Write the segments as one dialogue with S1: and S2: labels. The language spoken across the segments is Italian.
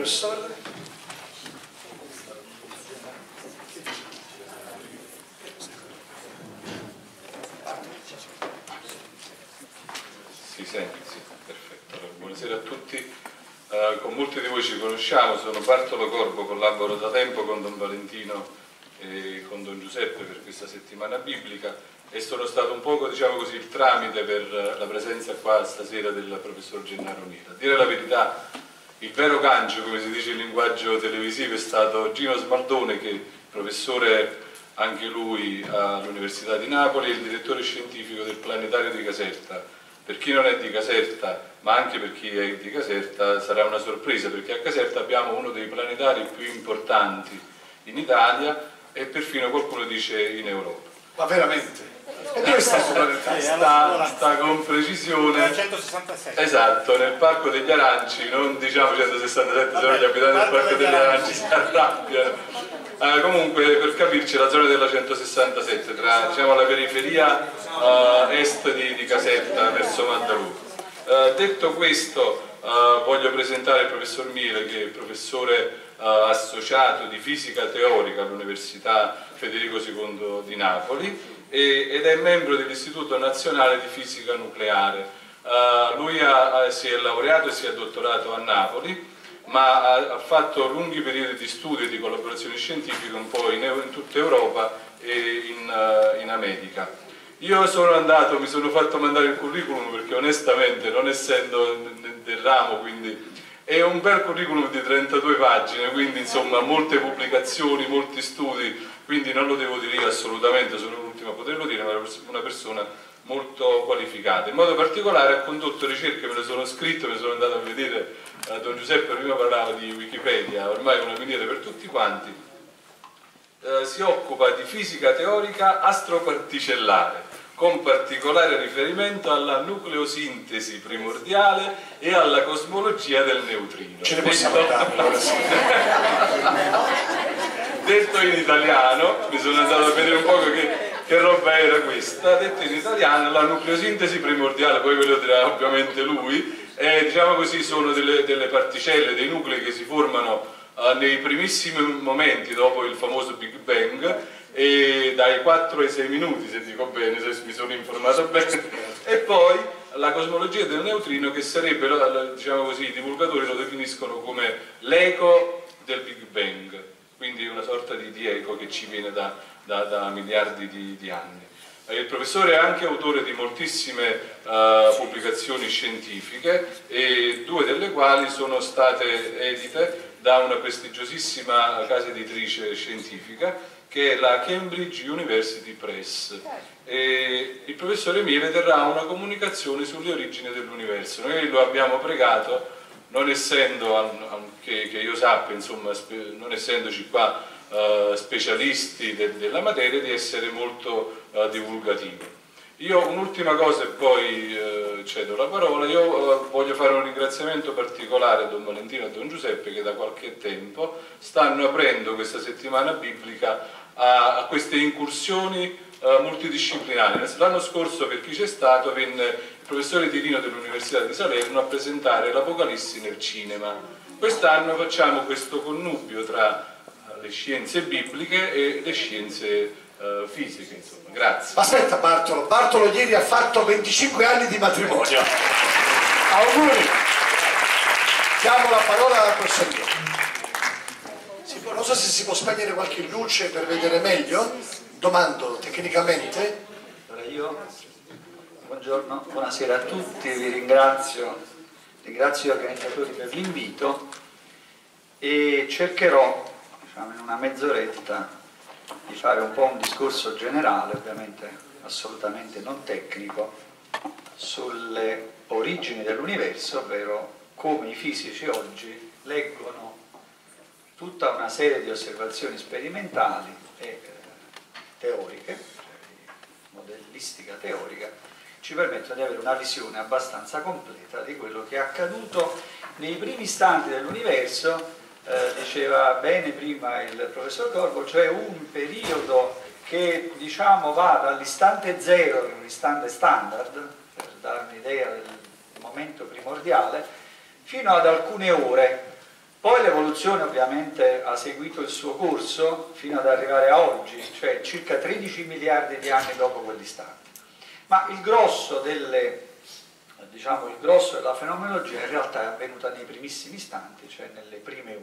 S1: professore.
S2: Si sente, sì, perfetto. Allora, buonasera a tutti. Con molti di voi ci conosciamo, sono Bartolo Corbo, collaboro da tempo con Don Valentino e con Don Giuseppe per questa settimana biblica e sono stato un poco, diciamo così, il tramite per la presenza qua stasera del professor Gennaro Mira. A dire la verità, il vero gancio, come si dice in linguaggio televisivo, è stato Gino Smaldone, che è professore anche lui all'Università di Napoli e il direttore scientifico del Planetario di Caserta. Per chi non è di Caserta, ma anche per chi è di Caserta, sarà una sorpresa, perché a Caserta abbiamo uno dei planetari più importanti in Italia e perfino qualcuno dice in Europa.
S1: Ma veramente? E dove sta questo planetario?
S2: Sta con precisione
S3: 167.
S2: esatto, nel Parco degli Aranci, non diciamo 167, se no gli abitanti del Parco degli Aranci si arrabbiano. Comunque, per capirci, la zona della 167, tra, diciamo, la periferia est di Caserta verso Maddaloni. Detto questo, voglio presentare il professor Miele, che è professore associato di fisica teorica all'Università Federico II di Napoli ed è membro dell'Istituto Nazionale di Fisica Nucleare. Lui si è laureato e si è dottorato a Napoli, ma ha fatto lunghi periodi di studio e di collaborazioni scientifiche un po' in tutta Europa e in America. Io sono andato, mi sono fatto mandare il curriculum perché onestamente, non essendo del ramo, quindi è un bel curriculum di 32 pagine, quindi insomma molte pubblicazioni, molti studi, quindi non lo devo dire io assolutamente, sono l'ultimo a poterlo dire, ma una persona molto qualificata. In modo particolare ha condotto ricerche, me le sono scritto, me le sono andato a vedere, Don Giuseppe prima parlava di Wikipedia, ormai è una miniera per tutti quanti. Si occupa di fisica teorica astroparticellare, con particolare riferimento alla nucleosintesi primordiale e alla cosmologia del neutrino.
S1: Ce ne possiamo andare.
S2: Detto in italiano, mi sono andato a vedere un po' che roba era questa, detto in italiano, la nucleosintesi primordiale, poi ve lo dirà ovviamente lui, diciamo così, sono delle particelle, dei nuclei che si formano nei primissimi momenti dopo il famoso Big Bang, e dai 4 ai 6 minuti, se dico bene, se mi sono informato bene, e poi la cosmologia del neutrino, che sarebbe, diciamo così, i divulgatori lo definiscono come l'eco del Big Bang, quindi una sorta di eco che ci viene da miliardi di anni. Il professore è anche autore di moltissime pubblicazioni scientifiche, e 2 delle quali sono state edite da una prestigiosissima casa editrice scientifica, che è la Cambridge University Press. E il professore Miele terrà una comunicazione sulle origini dell'universo. Noi lo abbiamo pregato, non essendo, che io sappia, insomma, non essendoci qua specialisti della materia, di essere molto divulgativo. Io un'ultima cosa e poi cedo la parola. Io voglio fare un ringraziamento particolare a Don Valentino e a Don Giuseppe, che da qualche tempo stanno aprendo questa settimana biblica a queste incursioni multidisciplinari. L'anno scorso, per chi c'è stato, venne il professore Tirino dell'Università di Salerno a presentare l'Apocalisse nel cinema. Quest'anno facciamo questo connubio tra le scienze bibliche e le scienze fisiche, insomma. Grazie.
S1: Ma aspetta Bartolo ieri ha fatto 25 anni di matrimonio. Auguri. Diamo la parola al professor Miele. Non so se si può spegnere qualche luce per vedere meglio. Domando tecnicamente.
S4: Allora buongiorno, buonasera a tutti, vi ringrazio gli organizzatori per l'invito e cercherò, diciamo, in una mezz'oretta di fare un po' un discorso generale, ovviamente assolutamente non tecnico, sulle origini dell'universo, ovvero come i fisici oggi leggono tutta una serie di osservazioni sperimentali e teoriche, cioè modellistica teorica, ci permettono di avere una visione abbastanza completa di quello che è accaduto nei primi istanti dell'universo. Diceva bene prima il professor Corbo, cioè un periodo che, diciamo, va dall'istante zero, che è un istante standard, per dare un'idea del momento primordiale, fino ad alcune ore. Poi l'evoluzione evoluzione ovviamente ha seguito il suo corso fino ad arrivare a oggi, cioè circa 13 miliardi di anni dopo quell'istante. Ma il grosso diciamo, il grosso della fenomenologia in realtà è avvenuta nei primissimi istanti, cioè nelle prime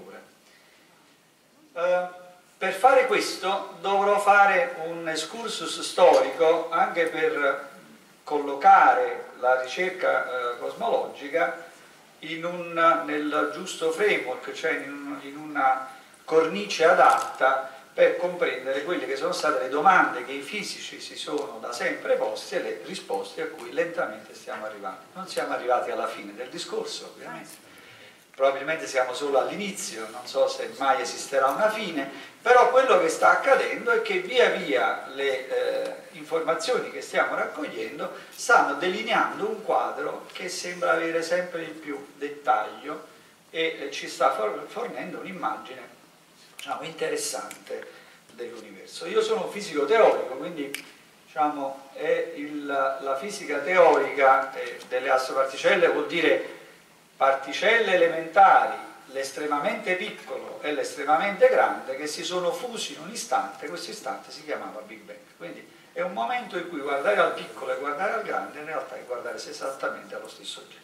S4: ore. Per fare questo dovrò fare un excursus storico anche per collocare la ricerca cosmologica nel giusto framework, cioè in una cornice adatta per comprendere quelle che sono state le domande che i fisici si sono da sempre posti e le risposte a cui lentamente stiamo arrivando. Non siamo arrivati alla fine del discorso, ovviamente, probabilmente siamo solo all'inizio, non so se mai esisterà una fine, però quello che sta accadendo è che via via le informazioni che stiamo raccogliendo stanno delineando un quadro che sembra avere sempre di più dettaglio e ci sta fornendo un'immagine, diciamo, interessante dell'universo. Io sono un fisico teorico, quindi diciamo, la fisica teorica delle astroparticelle vuol dire particelle elementari, l'estremamente piccolo e l'estremamente grande, che si sono fusi in un istante. Questo istante si chiamava Big Bang. Quindi è un momento in cui guardare al piccolo e guardare al grande in realtà è guardare esattamente allo stesso oggetto.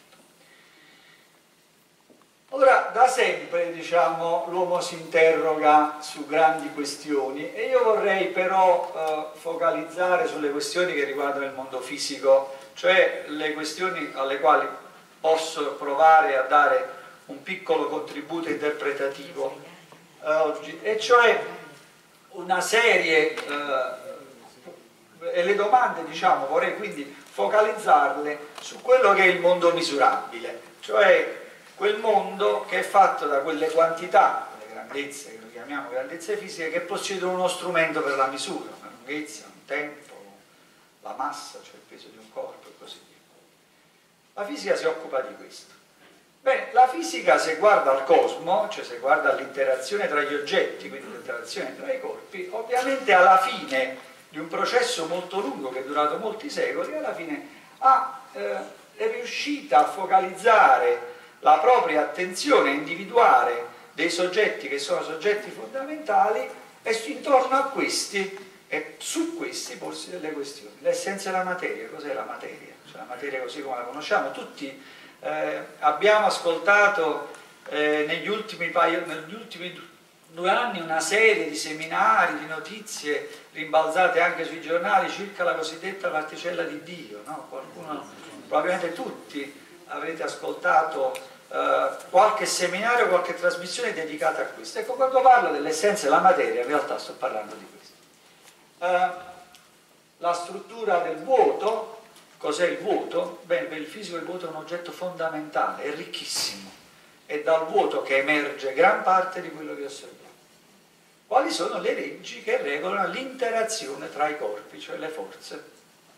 S4: Ora, da sempre, diciamo, l'uomo si interroga su grandi questioni e io vorrei però focalizzare sulle questioni che riguardano il mondo fisico, cioè le questioni alle quali posso provare a dare un piccolo contributo interpretativo oggi, e cioè una serie, e le domande, diciamo, vorrei quindi focalizzarle su quello che è il mondo misurabile, cioè quel mondo che è fatto da quelle quantità, le grandezze, che lo chiamiamo grandezze fisiche, che possiedono uno strumento per la misura, una lunghezza, un tempo, la massa, cioè il peso di un corpo e così via. La fisica si occupa di questo. Bene, la fisica, se guarda al cosmo, cioè se guarda all'interazione tra gli oggetti, quindi l'interazione tra i corpi, ovviamente alla fine di un processo molto lungo che è durato molti secoli, alla fine è riuscita a focalizzare la propria attenzione, a individuare dei soggetti che sono soggetti fondamentali e intorno a questi e su questi porsi delle questioni. L'essenza della materia, cos'è la materia? Cioè la materia così come la conosciamo, tutti abbiamo ascoltato negli ultimi 2 anni una serie di seminari, di notizie rimbalzate anche sui giornali circa la cosiddetta particella di Dio, no? Qualcuno, probabilmente tutti avrete ascoltato qualche seminario, qualche trasmissione dedicata a questo. Ecco, quando parlo dell'essenza della materia in realtà sto parlando di questo. La struttura del vuoto. Cos'è il vuoto? Bene, per il fisico il vuoto è un oggetto fondamentale, è ricchissimo, è dal vuoto che emerge gran parte di quello che osserviamo. Quali sono le leggi che regolano l'interazione tra i corpi, cioè le forze?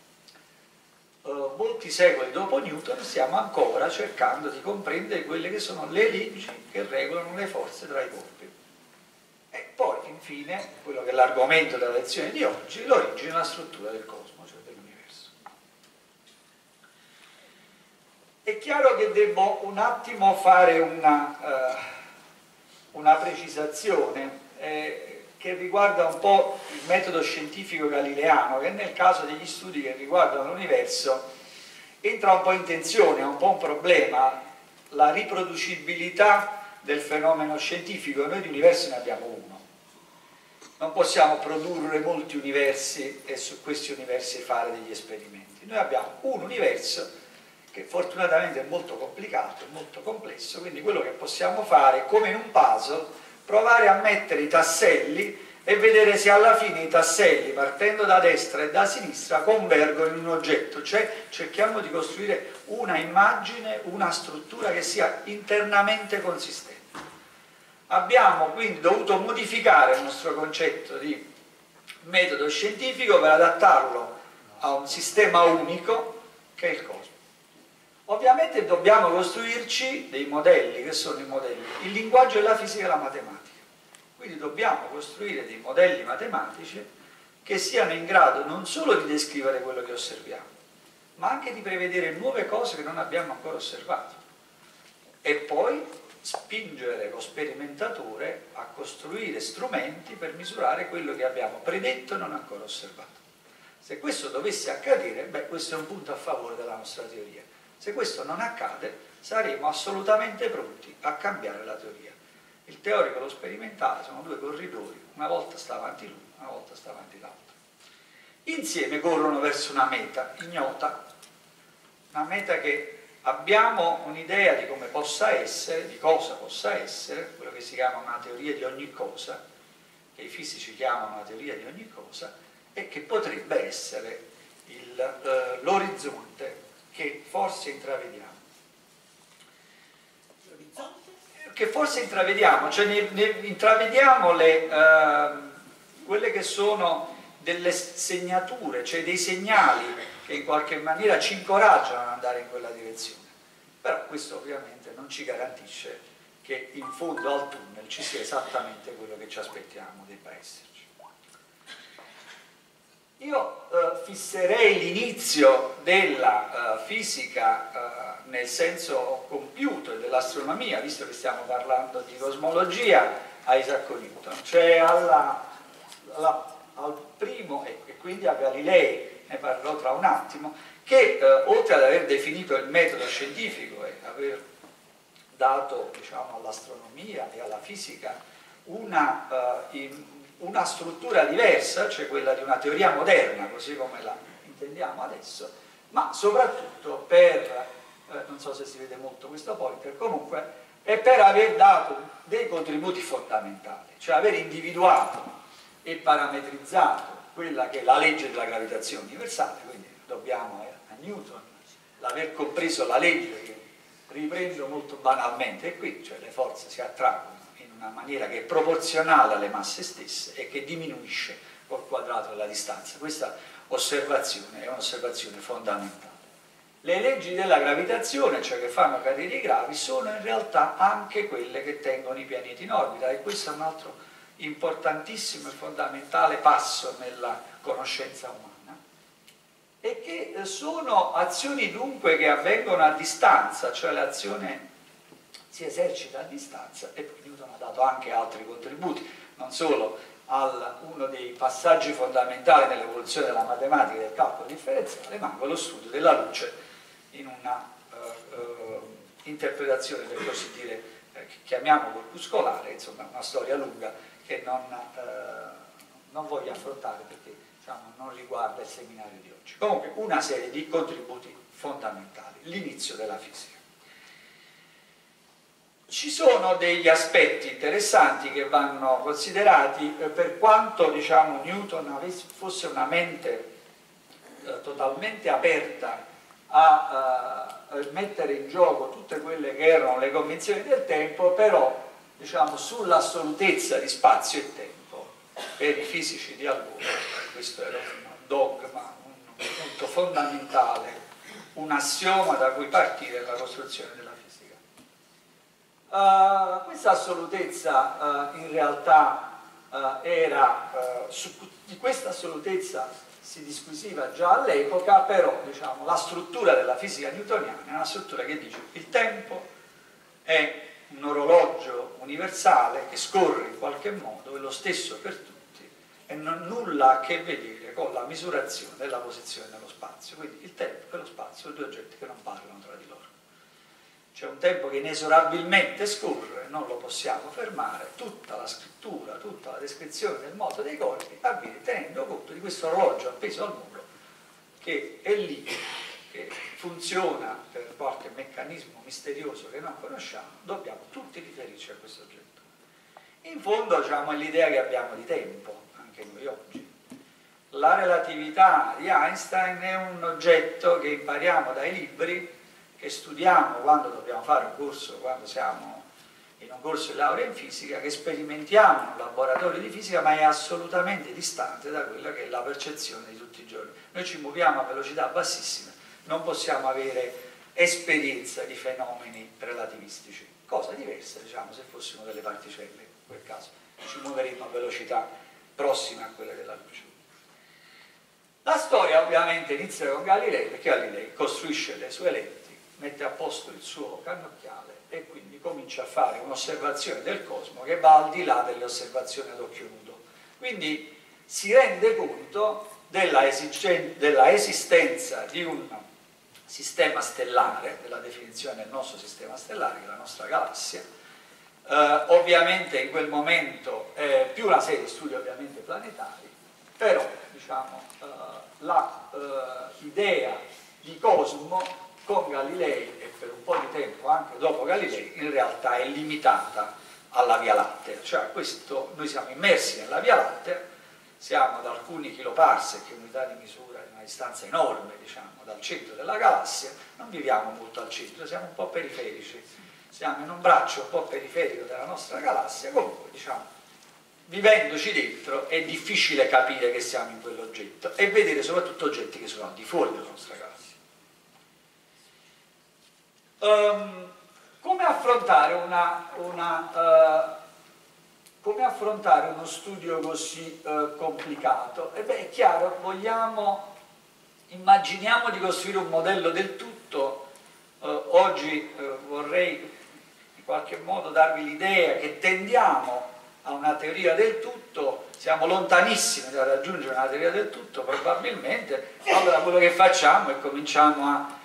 S4: Molti secoli dopo Newton stiamo ancora cercando di comprendere quelle che sono le leggi che regolano le forze tra i corpi. E poi, infine, quello che è l'argomento della lezione di oggi, l'origine e la struttura del cosmo, cioè dell'universo. È chiaro che devo un attimo fare una precisazione che riguarda un po' il metodo scientifico galileano, che nel caso degli studi che riguardano l'universo entra un po' in tensione, è un po' un problema, la riproducibilità del fenomeno scientifico. Noi di universi ne abbiamo uno, non possiamo produrre molti universi e su questi universi fare degli esperimenti. Noi abbiamo un universo che fortunatamente è molto complicato, molto complesso, quindi quello che possiamo fare è, come in un puzzle, provare a mettere i tasselli e vedere se alla fine i tasselli, partendo da destra e da sinistra, convergono in un oggetto, cioè cerchiamo di costruire una immagine, una struttura che sia internamente consistente. Abbiamo quindi dovuto modificare il nostro concetto di metodo scientifico per adattarlo a un sistema unico che è il cosmo. Ovviamente dobbiamo costruirci dei modelli, che sono i modelli, il linguaggio della fisica e la matematica. Quindi dobbiamo costruire dei modelli matematici che siano in grado non solo di descrivere quello che osserviamo, ma anche di prevedere nuove cose che non abbiamo ancora osservato. E poi spingere lo sperimentatore a costruire strumenti per misurare quello che abbiamo predetto e non ancora osservato. Se questo dovesse accadere, beh, questo è un punto a favore della nostra teoria. Se questo non accade, saremo assolutamente pronti a cambiare la teoria. Il teorico e lo sperimentale sono due corridori, una volta sta avanti l'uno, una volta sta avanti l'altro. Insieme corrono verso una meta ignota, una meta che abbiamo un'idea di come possa essere, di cosa possa essere, quello che si chiama una teoria di ogni cosa, che i fisici chiamano una teoria di ogni cosa, e che potrebbe essere l'orizzonte che forse intravediamo. Che forse intravediamo, cioè intravediamo quelle che sono delle segnature, cioè dei segnali che in qualche maniera ci incoraggiano ad andare in quella direzione. Però questo ovviamente non ci garantisce che in fondo al tunnel ci sia esattamente quello che ci aspettiamo debba esserci. Io fisserei l'inizio della fisica nel senso compiuto e dell'astronomia, visto che stiamo parlando di cosmologia, a Isaac Newton, cioè al primo, e quindi a Galilei, ne parlerò tra un attimo, che oltre ad aver definito il metodo scientifico e aver dato, diciamo, all'astronomia e alla fisica una struttura diversa, cioè quella di una teoria moderna, così come la intendiamo adesso, ma soprattutto per, non so se si vede molto questo pointer, comunque, è per aver dato dei contributi fondamentali, cioè aver individuato e parametrizzato quella che è la legge della gravitazione universale, quindi dobbiamo a Newton l'aver compreso la legge che riprendo molto banalmente, e qui, cioè le forze si attraggono in una maniera che è proporzionale alle masse stesse e che diminuisce col quadrato della distanza. Questa osservazione è un'osservazione fondamentale. Le leggi della gravitazione, cioè che fanno cadere i gravi, sono in realtà anche quelle che tengono i pianeti in orbita, e questo è un altro importantissimo e fondamentale passo nella conoscenza umana, e che sono azioni dunque che avvengono a distanza, cioè l'azione si esercita a distanza, e poi Newton ha dato anche altri contributi, non solo a uno dei passaggi fondamentali nell'evoluzione della matematica e del calcolo differenziale, ma anche allo studio della luce in una interpretazione, per così dire, che chiamiamo corpuscolare, insomma una storia lunga che non voglio affrontare perché, diciamo, non riguarda il seminario di oggi. Comunque una serie di contributi fondamentali, l'inizio della fisica. Ci sono degli aspetti interessanti che vanno considerati, per quanto, diciamo, Newton fosse una mente totalmente aperta a mettere in gioco tutte quelle che erano le convenzioni del tempo, però, diciamo, sull'assolutezza di spazio e tempo per i fisici di allora, questo era un dogma, un punto fondamentale, un assioma da cui partire nella costruzione della fisica. Questa assolutezza in realtà di questa assolutezza si disquisiva già all'epoca, però, diciamo, la struttura della fisica newtoniana è una struttura che dice che il tempo è un orologio universale che scorre in qualche modo, è lo stesso per tutti e non nulla a che vedere con la misurazione della posizione nello spazio. Quindi il tempo e lo spazio sono due oggetti che non parlano tra di loro. C'è un tempo che inesorabilmente scorre, non lo possiamo fermare, tutta la scrittura, tutta la descrizione del moto dei corpi avviene tenendo conto di questo orologio appeso al muro che è lì, che funziona per qualche meccanismo misterioso che non conosciamo, dobbiamo tutti riferirci a questo oggetto. In fondo, diciamo, è l'idea che abbiamo di tempo, anche noi oggi. La relatività di Einstein è un oggetto che impariamo dai libri, che studiamo quando dobbiamo fare un corso, quando siamo in un corso di laurea in fisica, che sperimentiamo in un laboratorio di fisica, ma è assolutamente distante da quella che è la percezione di tutti i giorni. Noi ci muoviamo a velocità bassissime, non possiamo avere esperienza di fenomeni relativistici, cosa diversa, diciamo, se fossimo delle particelle, in quel caso ci muoveremo a velocità prossime a quelle della luce. La storia ovviamente inizia con Galilei, perché Galilei costruisce le sue lenti mette a posto il suo cannocchiale e quindi comincia a fare un'osservazione del cosmo che va al di là delle osservazioni ad occhio nudo. Quindi si rende conto della esistenza di un sistema stellare, della definizione del nostro sistema stellare, che è la nostra galassia. Ovviamente in quel momento più una serie di studi ovviamente planetari, però diciamo, l'idea di cosmo con Galilei e per un po' di tempo anche dopo Galilei in realtà è limitata alla Via Lattea, cioè noi siamo immersi nella Via Lattea, siamo ad alcuni chiloparsec, che è unità di misura di una distanza enorme, diciamo, dal centro della galassia, non viviamo molto al centro, siamo un po' periferici, siamo in un braccio un po' periferico della nostra galassia, comunque diciamo, vivendoci dentro è difficile capire che siamo in quell'oggetto e vedere soprattutto oggetti che sono al di fuori della nostra galassia. Come affrontare uno studio così complicato? E beh, è chiaro, immaginiamo di costruire un modello del tutto. Oggi vorrei in qualche modo darvi l'idea che tendiamo a una teoria del tutto, siamo lontanissimi da raggiungere una teoria del tutto probabilmente. Allora quello che facciamo è cominciamo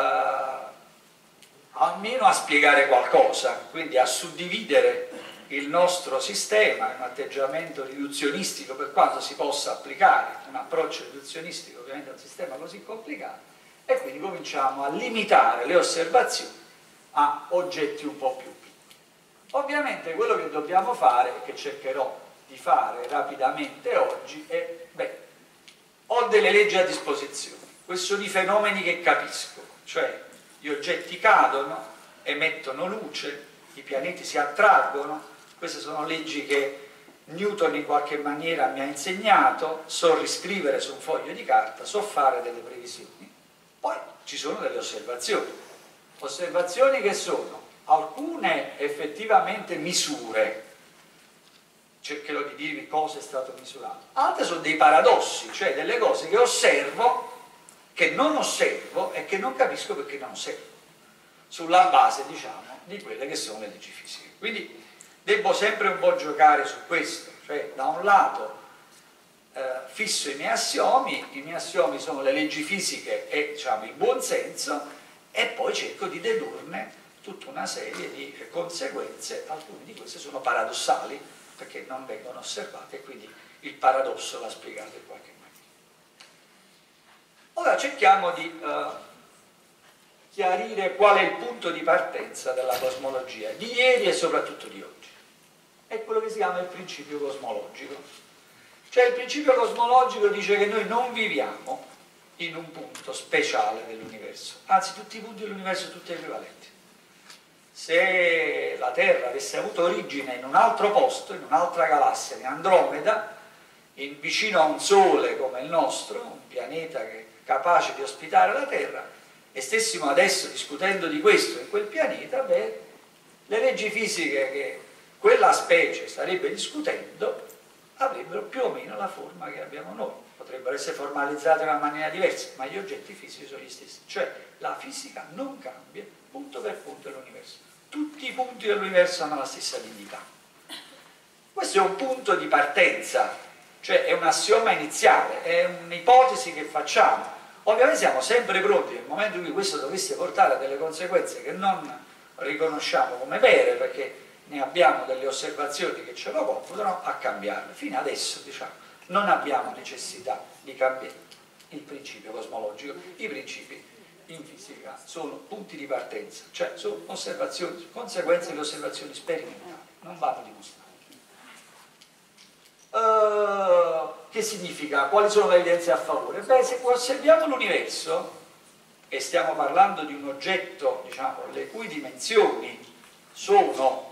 S4: almeno a spiegare qualcosa, quindi a suddividere il nostro sistema in un atteggiamento riduzionistico, per quanto si possa applicare un approccio riduzionistico ovviamente a un sistema così complicato, e quindi cominciamo a limitare le osservazioni a oggetti un po' più piccoli. Ovviamente quello che dobbiamo fare, che cercherò di fare rapidamente oggi, è, ho delle leggi a disposizione, questi sono i fenomeni che capisco, cioè gli oggetti cadono, emettono luce, i pianeti si attraggono, queste sono leggi che Newton in qualche maniera mi ha insegnato, so riscrivere su un foglio di carta, so fare delle previsioni. Poi ci sono delle osservazioni che sono alcune effettivamente misure, cercherò di dirvi cosa è stato misurato, altre sono dei paradossi, cioè delle cose che osservo, che non osservo e che non capisco perché non osservo, sulla base, diciamo, di quelle che sono le leggi fisiche. Quindi devo sempre un po' giocare su questo, cioè da un lato fisso i miei assiomi sono le leggi fisiche e, diciamo, il buon senso, e poi cerco di dedurne tutta una serie di conseguenze, alcune di queste sono paradossali perché non vengono osservate e quindi il paradosso va spiegato in qualche maniera. Ora cerchiamo di chiarire qual è il punto di partenza della cosmologia di ieri e soprattutto di oggi. È quello che si chiama il principio cosmologico. Cioè il principio cosmologico dice che noi non viviamo in un punto speciale dell'universo, anzi tutti i punti dell'universo sono tutti equivalenti. Se la Terra avesse avuto origine in un altro posto, in un'altra galassia, in Andromeda, vicino a un Sole come il nostro, un pianeta che è capace di ospitare la Terra, e stessimo adesso discutendo di questo in quel pianeta, beh, le leggi fisiche che quella specie starebbe discutendo avrebbero più o meno la forma che abbiamo noi, potrebbero essere formalizzate in una maniera diversa, ma gli oggetti fisici sono gli stessi, cioè la fisica non cambia punto per punto dell'universo, tutti i punti dell'universo hanno la stessa dignità. Questo è un punto di partenza, cioè è un assioma iniziale, è un'ipotesi che facciamo. Ovviamente siamo sempre pronti nel momento in cui questo dovesse portare a delle conseguenze che non riconosciamo come vere, perché ne abbiamo delle osservazioni che ce lo computano, a cambiarle. Fino adesso, diciamo, non abbiamo necessità di cambiare il principio cosmologico. I principi in fisica sono punti di partenza, cioè sono osservazioni, conseguenze delle osservazioni sperimentali, non vanno dimostrate. Che significa? Quali sono le evidenze a favore? Beh, se osserviamo l'universo e stiamo parlando di un oggetto, diciamo, le cui dimensioni sono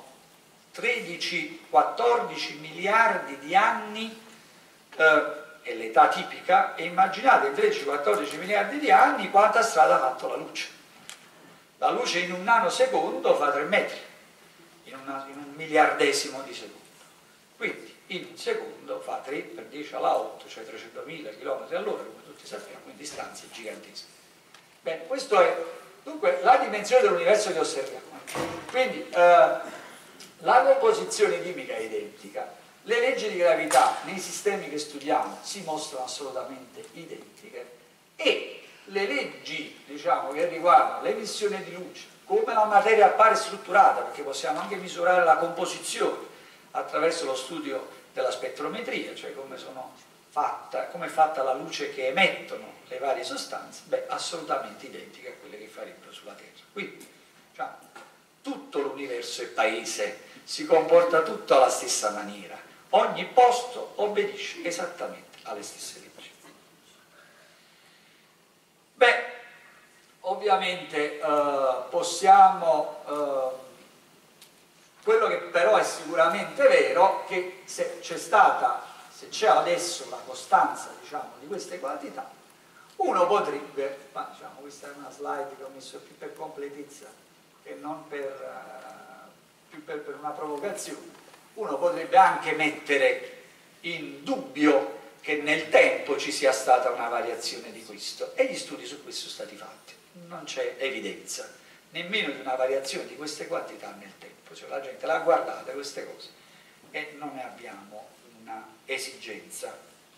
S4: 13-14 miliardi di anni, è l'età tipica, e immaginate in 13-14 miliardi di anni quanta strada ha fatto la luce. La luce in un nanosecondo fa 3 metri, in un miliardesimo di secondo. Quindi in un secondo fa 3 per 10 alla 8, cioè 300.000 km all'ora, come tutti sappiamo, in distanze gigantesche. Bene, questo è Dunque, la dimensione dell'universo che osserviamo. Quindi, la composizione chimica è identica, le leggi di gravità nei sistemi che studiamo si mostrano assolutamente identiche e le leggi, diciamo, che riguardano l'emissione di luce, come la materia appare strutturata, perché possiamo anche misurare la composizione attraverso lo studio della spettrometria, cioè come è fatta la luce che emettono le varie sostanze, beh, assolutamente identiche a quelle che farebbero sulla Terra. Quindi, diciamo, tutto l'universo è paese, si comporta tutto alla stessa maniera, ogni posto obbedisce esattamente alle stesse leggi. Beh, ovviamente quello che però è sicuramente vero, che se c'è adesso la costanza, diciamo, di queste quantità, uno potrebbe, ma diciamo, questa è una slide che ho messo più per completezza che non più per una provocazione, uno potrebbe anche mettere in dubbio che nel tempo ci sia stata una variazione di questo, e gli studi su questo sono stati fatti, non c'è evidenza nemmeno di una variazione di queste quantità nel tempo, cioè la gente l'ha guardata queste cose e non ne abbiamo una esigenza.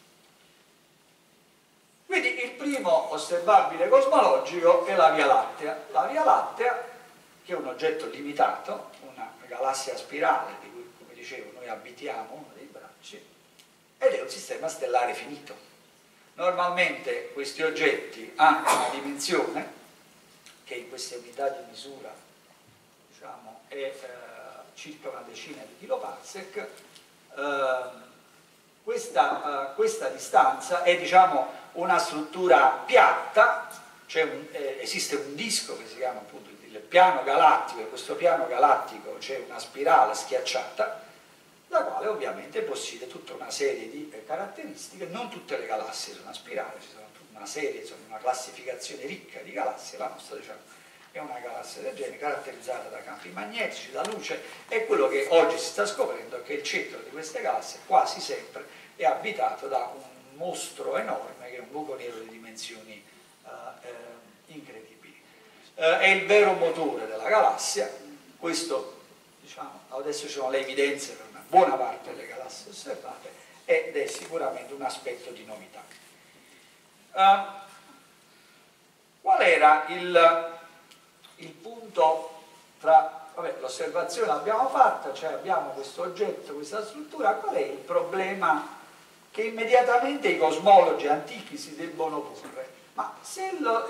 S4: Quindi il primo osservabile cosmologico è la Via Lattea. La Via Lattea, che è un oggetto limitato, una galassia a spirale di cui, come dicevo, noi abitiamo uno dei bracci, ed è un sistema stellare finito. Normalmente questi oggetti hanno una dimensione che in queste unità di misura, diciamo, è circa una decina di kiloparsec. Questa distanza è, diciamo, una struttura piatta, esiste un disco che si chiama appunto il piano galattico, e in questo piano galattico c'è una spirale schiacciata, la quale ovviamente possiede tutta una serie di caratteristiche. Non tutte le galassie sono a spirale, ci sono una serie, insomma, una classificazione ricca di galassie. La nostra, diciamo, è una galassia del genere, caratterizzata da campi magnetici, da luce, e quello che oggi si sta scoprendo è che il centro di queste galassie quasi sempre è abitato da un mostro enorme che è un buco nero di dimensioni incredibili. È il vero motore della galassia. Questo, diciamo, adesso ci sono le evidenze per una buona parte delle galassie osservate, ed è sicuramente un aspetto di novità. Qual era il punto tra, vabbè, l'osservazione l'abbiamo fatta, cioè abbiamo questo oggetto, questa struttura, qual è il problema che immediatamente i cosmologi antichi si debbono porre? Ma se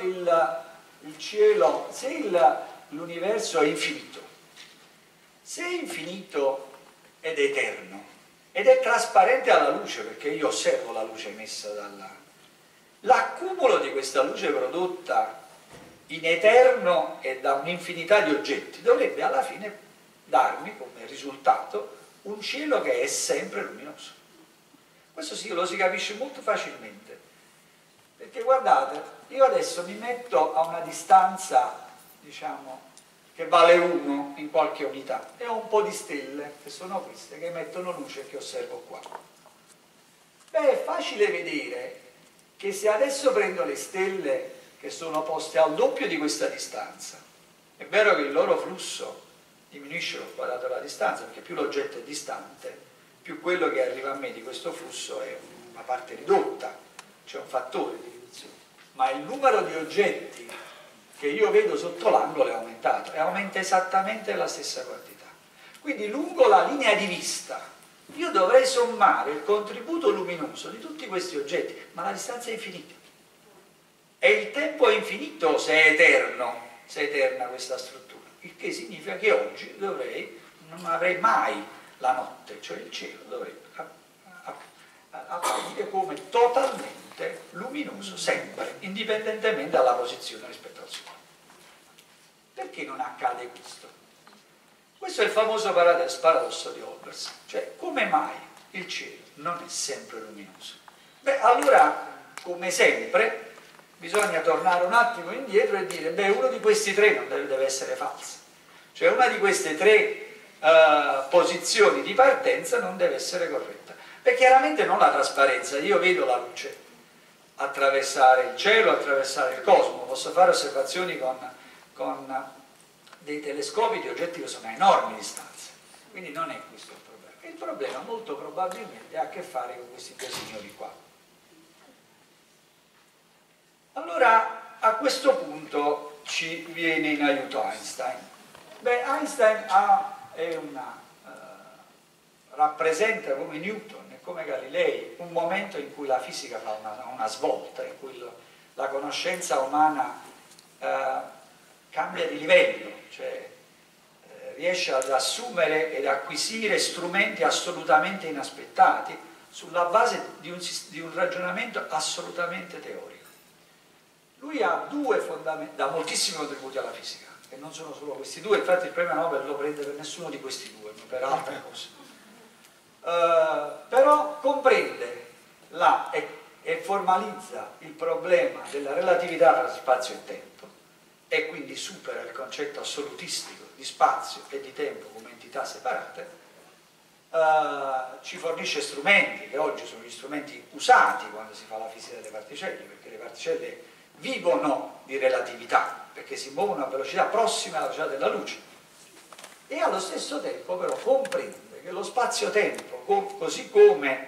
S4: il cielo, se l'universo è infinito, se è infinito ed eterno, ed è trasparente alla luce, perché io osservo la luce emessa l'accumulo di questa luce prodotta in eterno e da un'infinità di oggetti dovrebbe alla fine darmi come risultato un cielo che è sempre luminoso. Questo sì, lo si capisce molto facilmente, perché guardate, io adesso mi metto a una distanza, diciamo, che vale 1 in qualche unità, e ho un po' di stelle, che sono queste, che emettono luce, che osservo qua. Beh, è facile vedere che se adesso prendo le stelle che sono poste al doppio di questa distanza, è vero che il loro flusso diminuisce lo quadrato della distanza, perché più l'oggetto è distante, più quello che arriva a me di questo flusso è una parte ridotta, c'è un fattore di riduzione, ma il numero di oggetti che io vedo sotto l'angolo è aumentato, e aumenta esattamente la stessa quantità. Quindi lungo la linea di vista io dovrei sommare il contributo luminoso di tutti questi oggetti, ma la distanza è infinita. E il tempo è infinito se è eterno, se è eterna questa struttura, il che significa che oggi non avrei mai la notte, cioè il cielo dovrebbe apparire come totalmente luminoso, sempre, indipendentemente dalla posizione rispetto al Sole. Perché non accade questo? Questo è il famoso paradosso di Olbers, cioè come mai il cielo non è sempre luminoso? Beh, allora, come sempre, bisogna tornare un attimo indietro e dire, beh, uno di questi tre non deve essere falso, cioè una di queste tre posizioni di partenza non deve essere corretta, perché chiaramente non la trasparenza, io vedo la luce attraversare il cielo, attraversare il cosmo, posso fare osservazioni con con dei telescopi di oggetti che sono a enormi distanze. Quindi non è questo il problema. Il problema molto probabilmente ha a che fare con questi due signori qua. Allora, a questo punto ci viene in aiuto Einstein. Beh, Einstein rappresenta come Newton e come Galilei un momento in cui la fisica fa una svolta, in cui la conoscenza umana cambia di livello, cioè riesce ad assumere ed acquisire strumenti assolutamente inaspettati sulla base di un ragionamento assolutamente teorico. Lui ha dà moltissimi contributi alla fisica, e non sono solo questi due, infatti il premio Nobel lo prende per nessuno di questi due, ma per altre cose. Però comprende e formalizza il problema della relatività tra spazio e tempo, e quindi supera il concetto assolutistico di spazio e di tempo come entità separate. Ci fornisce strumenti che oggi sono gli strumenti usati quando si fa la fisica delle particelle, perché le particelle vivono di relatività, perché si muovono a velocità prossima alla velocità della luce, e allo stesso tempo però comprende che lo spazio-tempo, così come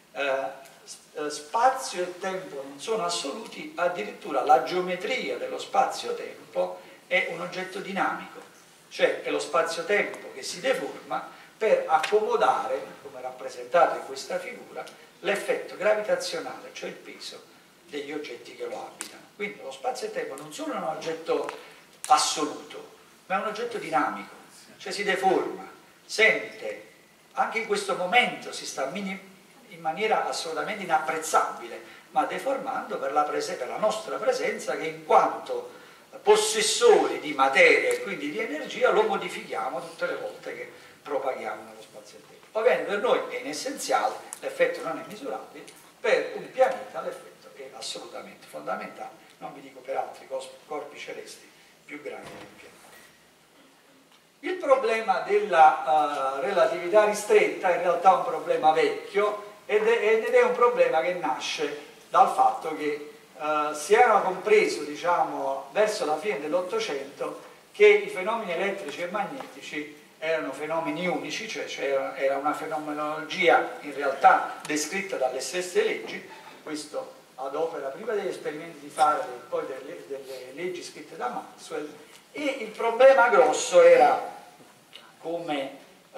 S4: spazio e tempo non sono assoluti, addirittura la geometria dello spazio-tempo è un oggetto dinamico, cioè è lo spazio-tempo che si deforma per accomodare, come rappresentato in questa figura, l'effetto gravitazionale, cioè il peso degli oggetti che lo abitano. Quindi lo spazio e tempo non sono un oggetto assoluto, ma è un oggetto dinamico, cioè si deforma, sente, anche in questo momento si sta in maniera assolutamente inapprezzabile, ma deformando per la nostra presenza, che in quanto possessori di materia e quindi di energia lo modifichiamo tutte le volte che propaghiamo nello spazio e tempo. Va bene, per noi è in essenziale, l'effetto non è misurabile, per un pianeta l'effetto è assolutamente fondamentale, non vi dico per altri corpi celesti più grandi del pianeta. Il problema della relatività ristretta è in realtà un problema vecchio ed è un problema che nasce dal fatto che si era compreso, diciamo, verso la fine dell'Ottocento che i fenomeni elettrici e magnetici erano fenomeni unici, cioè era una fenomenologia in realtà descritta dalle stesse leggi, questo ad opera prima degli esperimenti di Faraday e poi delle leggi scritte da Maxwell, e il problema grosso era, come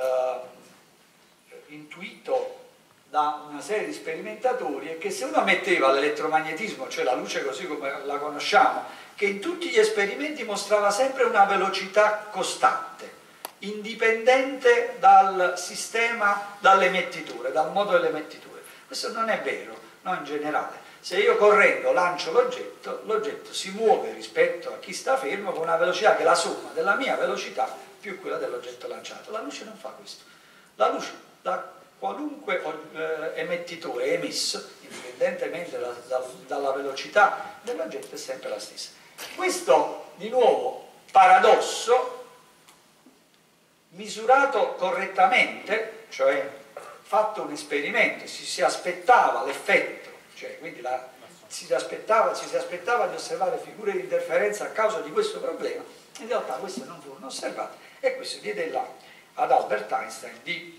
S4: intuito da una serie di sperimentatori, è che se uno metteva l'elettromagnetismo, cioè la luce così come la conosciamo, che in tutti gli esperimenti mostrava sempre una velocità costante, indipendente dal sistema, dall'emettitore, dal modo dell'emettitore. Questo non è vero, no, in generale. Se io correndo lancio l'oggetto si muove rispetto a chi sta fermo con una velocità che è la somma della mia velocità più quella dell'oggetto lanciato. La luce non fa questo. La luce, da qualunque emettitore emesso, indipendentemente dalla velocità dell'oggetto, è sempre la stessa. Questo, di nuovo, paradosso, misurato correttamente, cioè fatto un esperimento, si aspettava l'effetto, cioè quindi ci si aspettava di osservare figure di interferenza a causa di questo problema, in realtà queste non furono osservate, e questo diede là ad Albert Einstein di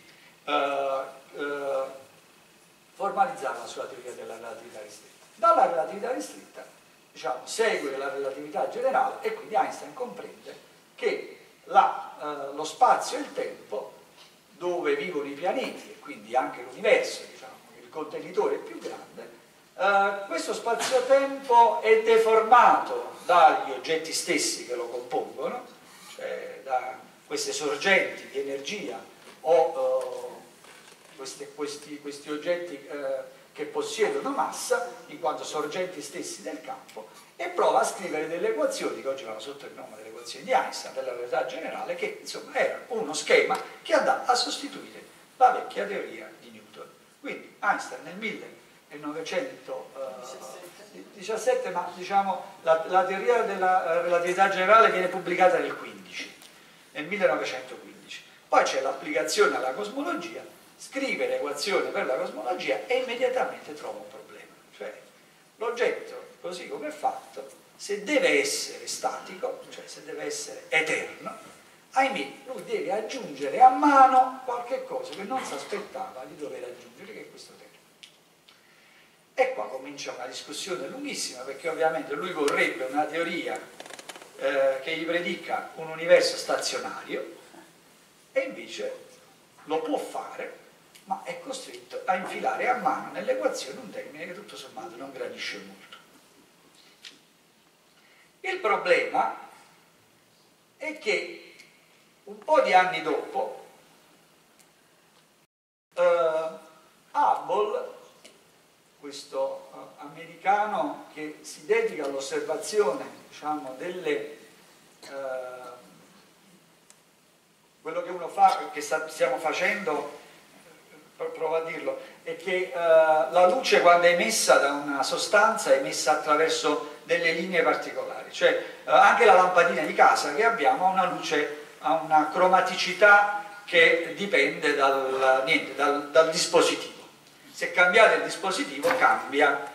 S4: formalizzare la sua teoria della relatività ristretta. Dalla relatività ristretta, diciamo, segue la relatività generale, e quindi Einstein comprende che lo spazio e il tempo, dove vivono i pianeti e quindi anche l'universo, diciamo, il contenitore più grande, questo spazio-tempo è deformato dagli oggetti stessi che lo compongono, cioè da queste sorgenti di energia o questi oggetti che possiedono massa, in quanto sorgenti stessi del campo, e prova a scrivere delle equazioni che oggi vanno sotto il nome delle equazioni di Einstein, della relatività generale, che insomma era uno schema che andava a sostituire la vecchia teoria di Newton. Quindi Einstein nel 1917, ma diciamo la teoria della relatività generale viene pubblicata nel 1915. Poi c'è l'applicazione alla cosmologia, scrive l'equazione per la cosmologia e immediatamente trova un problema, cioè l'oggetto così come è fatto se deve essere statico, cioè se deve essere eterno, ahimè, lui deve aggiungere a mano qualche cosa che non si aspettava di dover aggiungere, che è questo termine. E qua comincia una discussione lunghissima, perché ovviamente lui vorrebbe una teoria che gli predica un universo stazionario, e invece lo può fare, ma è costretto a infilare a mano nell'equazione un termine che tutto sommato non gradisce molto. Il problema è che un po' di anni dopo Hubble, questo americano che si dedica all'osservazione, diciamo, delle quello che uno fa, che stiamo facendo, provo a dirlo, è che la luce, quando è emessa da una sostanza, è emessa attraverso delle linee particolari, cioè anche la lampadina di casa che abbiamo ha una luce, ha una cromaticità che dipende dal dispositivo. Se cambiate il dispositivo cambia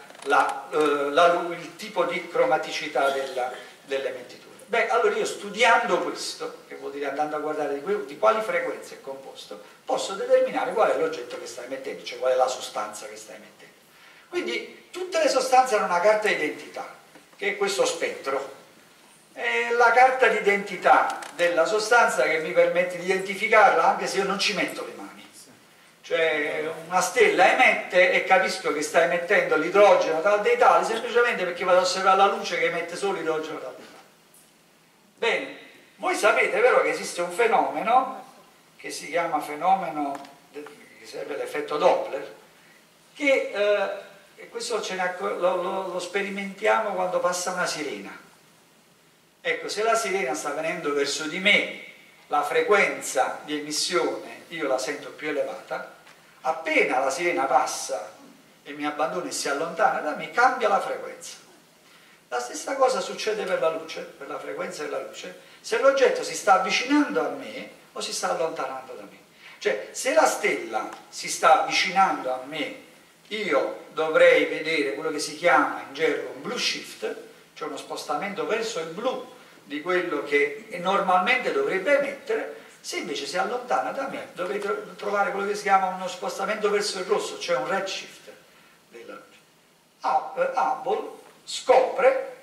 S4: il tipo di cromaticità delle mentiture. Beh, allora io, studiando questo, che vuol dire andando a guardare di quali frequenze è composto, posso determinare qual è l'oggetto che sta emettendo, cioè qual è la sostanza che sta emettendo. Quindi tutte le sostanze hanno una carta d'identità, che è questo spettro. È la carta d'identità della sostanza che mi permette di identificarla anche se io non ci metto le mani. Cioè una stella emette e capisco che sta emettendo l'idrogeno tal dei tali semplicemente perché vado ad osservare la luce che emette solo l'idrogeno tal dei tali. Bene, voi sapete però che esiste un fenomeno che si chiama fenomeno, che sarebbe l'effetto Doppler, che questo lo sperimentiamo quando passa una sirena. Ecco, se la sirena sta venendo verso di me, la frequenza di emissione io la sento più elevata, appena la sirena passa e mi abbandona e si allontana da me, cambia la frequenza. La stessa cosa succede per la luce, per la frequenza della luce, se l'oggetto si sta avvicinando a me o si sta allontanando da me. Cioè, se la stella si sta avvicinando a me, io dovrei vedere quello che si chiama in gergo un blue shift, cioè uno spostamento verso il blu di quello che normalmente dovrebbe emettere. Se invece si allontana da me, dovrei trovare quello che si chiama uno spostamento verso il rosso, cioè un redshift della luce. Hubble scopre,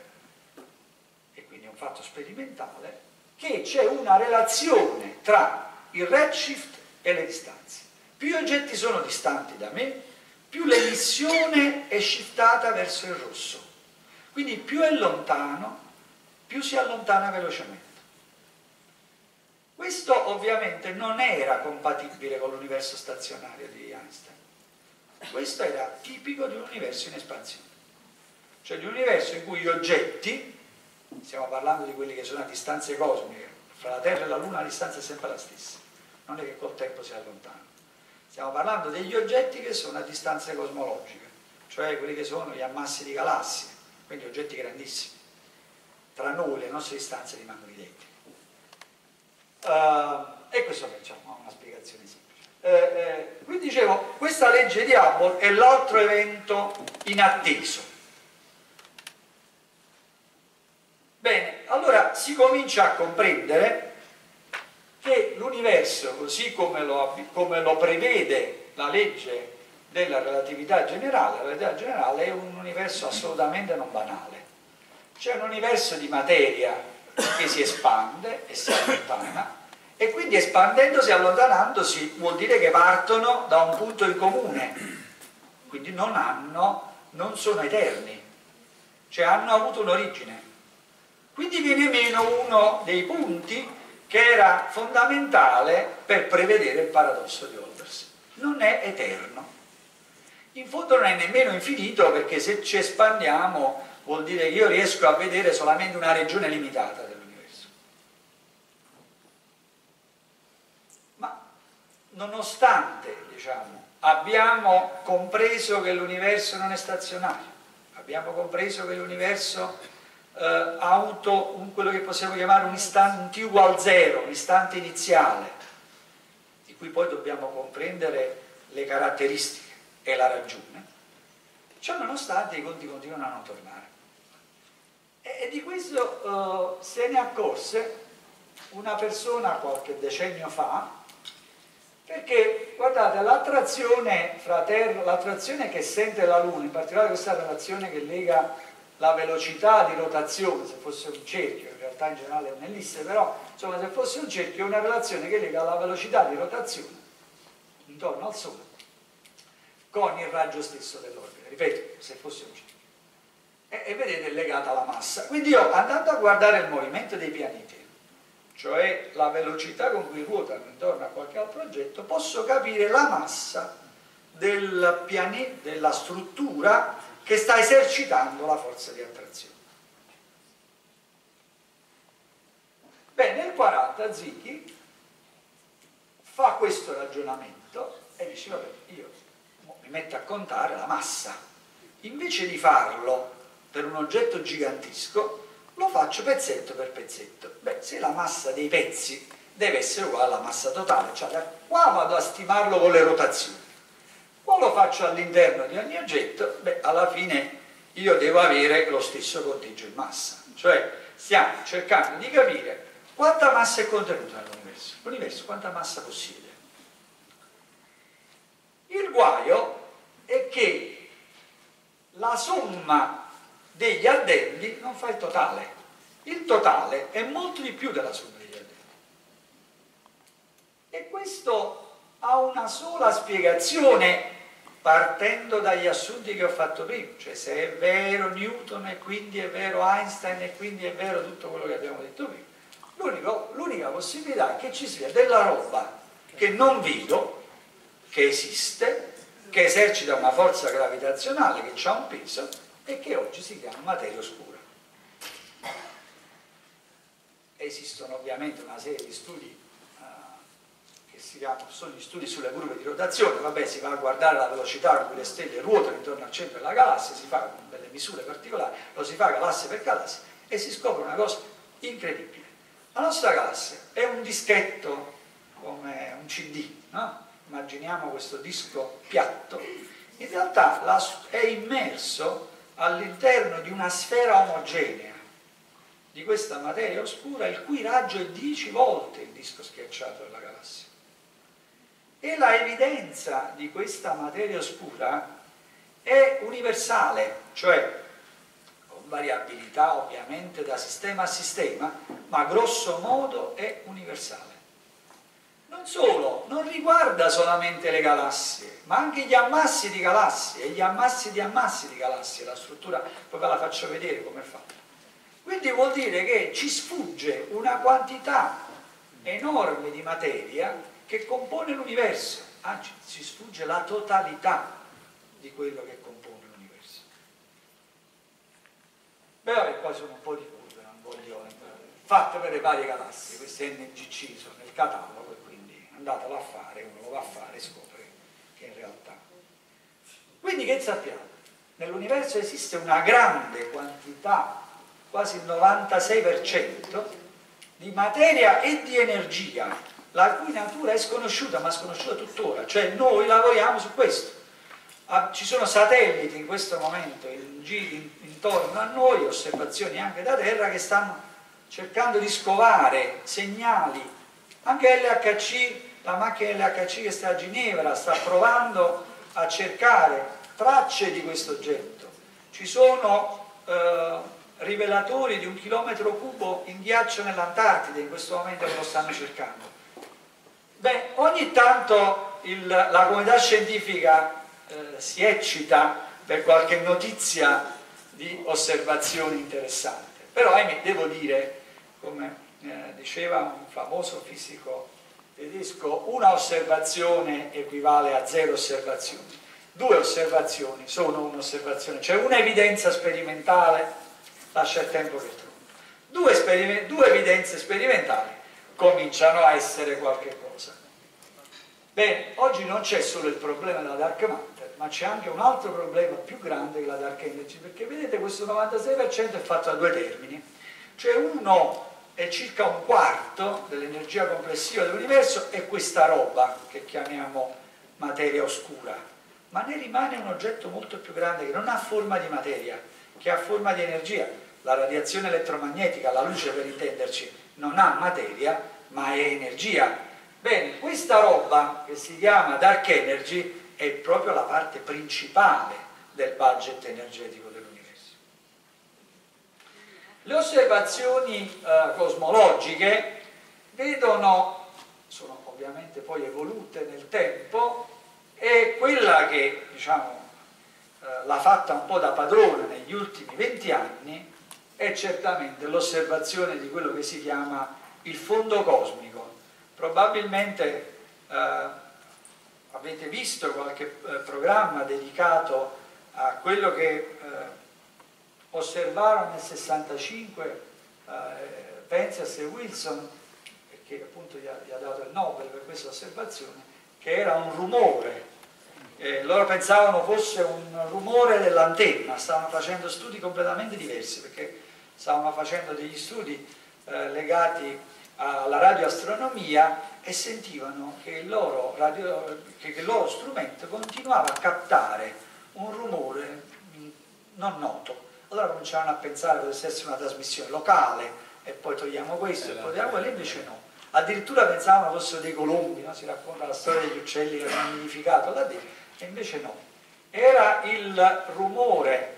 S4: e quindi è un fatto sperimentale, che c'è una relazione tra il redshift e le distanze. Più gli oggetti sono distanti da me, più l'emissione è shiftata verso il rosso. Quindi più è lontano, più si allontana velocemente. Questo ovviamente non era compatibile con l'universo stazionario di Einstein. Questo era tipico di un universo in espansione. Cioè di un universo in cui gli oggetti, stiamo parlando di quelli che sono a distanze cosmiche, fra la Terra e la Luna la distanza è sempre la stessa, non è che col tempo si allontanano. Stiamo parlando degli oggetti che sono a distanze cosmologiche, cioè quelli che sono gli ammassi di galassie, quindi oggetti grandissimi. Tra noi le nostre distanze rimangono identiche. E questo diciamo, ha una spiegazione semplice. Quindi dicevo, questa legge di Hubble è l'altro evento inatteso. Bene, allora si comincia a comprendere che l'universo, così come lo prevede la legge della relatività generale, la relatività generale è un universo assolutamente non banale. C'è un universo di materia che si espande e si allontana, e quindi espandendosi e allontanandosi vuol dire che partono da un punto in comune, quindi non sono eterni, cioè hanno avuto un'origine. Quindi viene meno uno dei punti che era fondamentale per prevedere il paradosso di Olbers. Non è eterno. In fondo non è nemmeno infinito, perché se ci espandiamo vuol dire che io riesco a vedere solamente una regione limitata dell'universo. Ma nonostante, diciamo, abbiamo compreso che l'universo non è stazionario, abbiamo compreso che l'universo ha avuto quello che possiamo chiamare un t ugual 0, un istante iniziale, di cui poi dobbiamo comprendere le caratteristiche e la ragione, ciò nonostante i conti continuano a non tornare. E di questo se ne accorse una persona qualche decennio fa, perché guardate, l'attrazione fra Terra, l'attrazione che sente la Luna, in particolare questa relazione che lega la velocità di rotazione, se fosse un cerchio, in realtà in generale è un'ellisse, però insomma se fosse un cerchio è una relazione che lega la velocità di rotazione intorno al Sole con il raggio stesso dell'orbita, ripeto, se fosse un cerchio. E vedete è legata alla massa. Quindi io, andando a guardare il movimento dei pianeti, cioè la velocità con cui ruotano intorno a qualche altro oggetto, posso capire la massa del pianeta, della struttura che sta esercitando la forza di attrazione. Beh, nel 40 Zwicky fa questo ragionamento e dice, vabbè, io mi metto a contare la massa. Invece di farlo per un oggetto gigantesco, lo faccio pezzetto per pezzetto. Beh, se la massa dei pezzi deve essere uguale alla massa totale, cioè da qua vado a stimarlo con le rotazioni. Qua lo faccio all'interno di ogni oggetto, beh, alla fine io devo avere lo stesso conteggio in massa. Cioè stiamo cercando di capire quanta massa è contenuta nell'universo. L'universo quanta massa possiede. Il guaio è che la somma degli addendi non fa il totale. Il totale è molto di più della somma degli addendi. E questo ha una sola spiegazione partendo dagli assunti che ho fatto prima, cioè se è vero Newton e quindi è vero Einstein e quindi è vero tutto quello che abbiamo detto prima. L'unica possibilità è che ci sia della roba che non vedo, che esiste, che esercita una forza gravitazionale, che ha un peso e che oggi si chiama materia oscura. Esistono ovviamente una serie di studi che si chiamano, sono gli studi sulle curve di rotazione, vabbè, si va a guardare la velocità con cui le stelle ruotano intorno al centro della galassia, si fa con delle misure particolari, lo si fa galassia per galassia e si scopre una cosa incredibile. La nostra galassia è un dischetto come un CD, no? Immaginiamo questo disco piatto, in realtà è immerso all'interno di una sfera omogenea di questa materia oscura il cui raggio è 10 volte il disco schiacciato della galassia. E la evidenza di questa materia oscura è universale, cioè con variabilità ovviamente da sistema a sistema, ma grosso modo è universale. Non solo, non riguarda solamente le galassie, ma anche gli ammassi di galassie e gli ammassi di galassie, la struttura, poi ve la faccio vedere come è fatta. Quindi vuol dire che ci sfugge una quantità enorme di materia che compone l'universo, anzi ci sfugge la totalità di quello che compone l'universo. Beh, vabbè, qua sono un po' di curve, non voglio fatte per le varie galassie, queste NGC sono nel catalogo e quindi andatelo a fare, uno lo va a fare e scopre che in realtà. Quindi che sappiamo? Nell'universo esiste una grande quantità, quasi il 96%, di materia e di energia, la cui natura è sconosciuta, ma sconosciuta tuttora, cioè noi lavoriamo su questo. Ci sono satelliti in questo momento in giri intorno a noi, osservazioni anche da terra, che stanno cercando di scovare segnali. Anche LHC, la macchina LHC che sta a Ginevra, sta provando a cercare tracce di questo oggetto. Ci sono rivelatori di 1 chilometro cubo in ghiaccio nell'Antartide, in questo momento lo stanno cercando. Beh, ogni tanto la comunità scientifica si eccita per qualche notizia di osservazioni interessanti, però ahimè devo dire, come diceva un famoso fisico tedesco, una osservazione equivale a 0 osservazioni, 2 osservazioni sono un'osservazione, cioè un'evidenza sperimentale lascia il tempo che trova, 2 evidenze sperimentali cominciano a essere qualche cosa. Bene, oggi non c'è solo il problema della dark matter, ma c'è anche un altro problema più grande che la dark energy, perché vedete questo 96% è fatto da 2 termini, cioè uno è circa 1/4 dell'energia complessiva dell'universo è questa roba che chiamiamo materia oscura, ma ne rimane un oggetto molto più grande che non ha forma di materia, che ha forma di energia. la radiazione elettromagnetica, la luce per intenderci, non ha materia ma è energia. Bene, questa roba che si chiama dark energy è proprio la parte principale del budget energetico dell'universo. Le osservazioni cosmologiche sono ovviamente poi evolute nel tempo, e quella che diciamo l'ha fatta un po' da padrona negli ultimi 20 anni è certamente l'osservazione di quello che si chiama il fondo cosmico. Probabilmente avete visto qualche programma dedicato a quello che osservarono nel 65 Penzias e Wilson, che appunto gli ha dato il Nobel per questa osservazione, che era un rumore. Loro pensavano fosse un rumore dell'antenna, stavano facendo studi completamente diversi, perché stavano facendo degli studi legati alla radioastronomia e sentivano che il loro strumento continuava a captare un rumore non noto. Allora cominciarono a pensare che potesse essere una trasmissione locale, e poi togliamo questo e poi togliamo quello, invece no. Addirittura pensavano fossero dei colombi, no? Si racconta la storia degli uccelli che hanno nidificato là dentro, e invece no. Era il rumore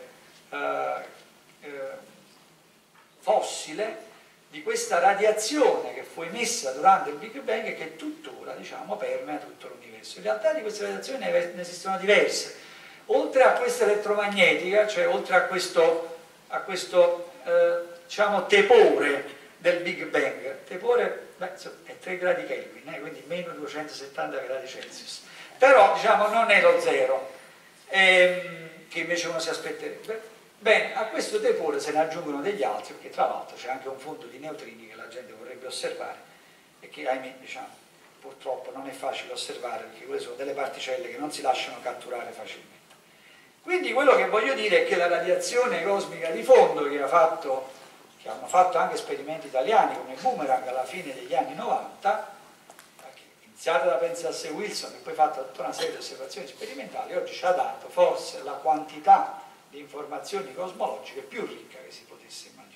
S4: fossile di questa radiazione che fu emessa durante il Big Bang e che tuttora, diciamo, permea tutto l'universo. In realtà di queste radiazioni ne esistono diverse. Oltre a questa elettromagnetica, cioè oltre a questo diciamo, tepore del Big Bang, tepore è 3 gradi Kelvin, quindi meno 270 gradi Celsius, però diciamo non è lo zero, che invece uno si aspetterebbe. Bene, a questo tepore se ne aggiungono degli altri, perché tra l'altro c'è anche un fondo di neutrini che la gente vorrebbe osservare e che, ahimè, diciamo, purtroppo non è facile osservare, perché quelle sono delle particelle che non si lasciano catturare facilmente. Quindi quello che voglio dire è che la radiazione cosmica di fondo che hanno fatto anche esperimenti italiani come Boomerang alla fine degli anni 90, iniziata da Penzias e Wilson e poi fatta tutta una serie di osservazioni sperimentali, oggi ci ha dato forse la quantità di informazioni cosmologiche più ricca che si potesse immaginare.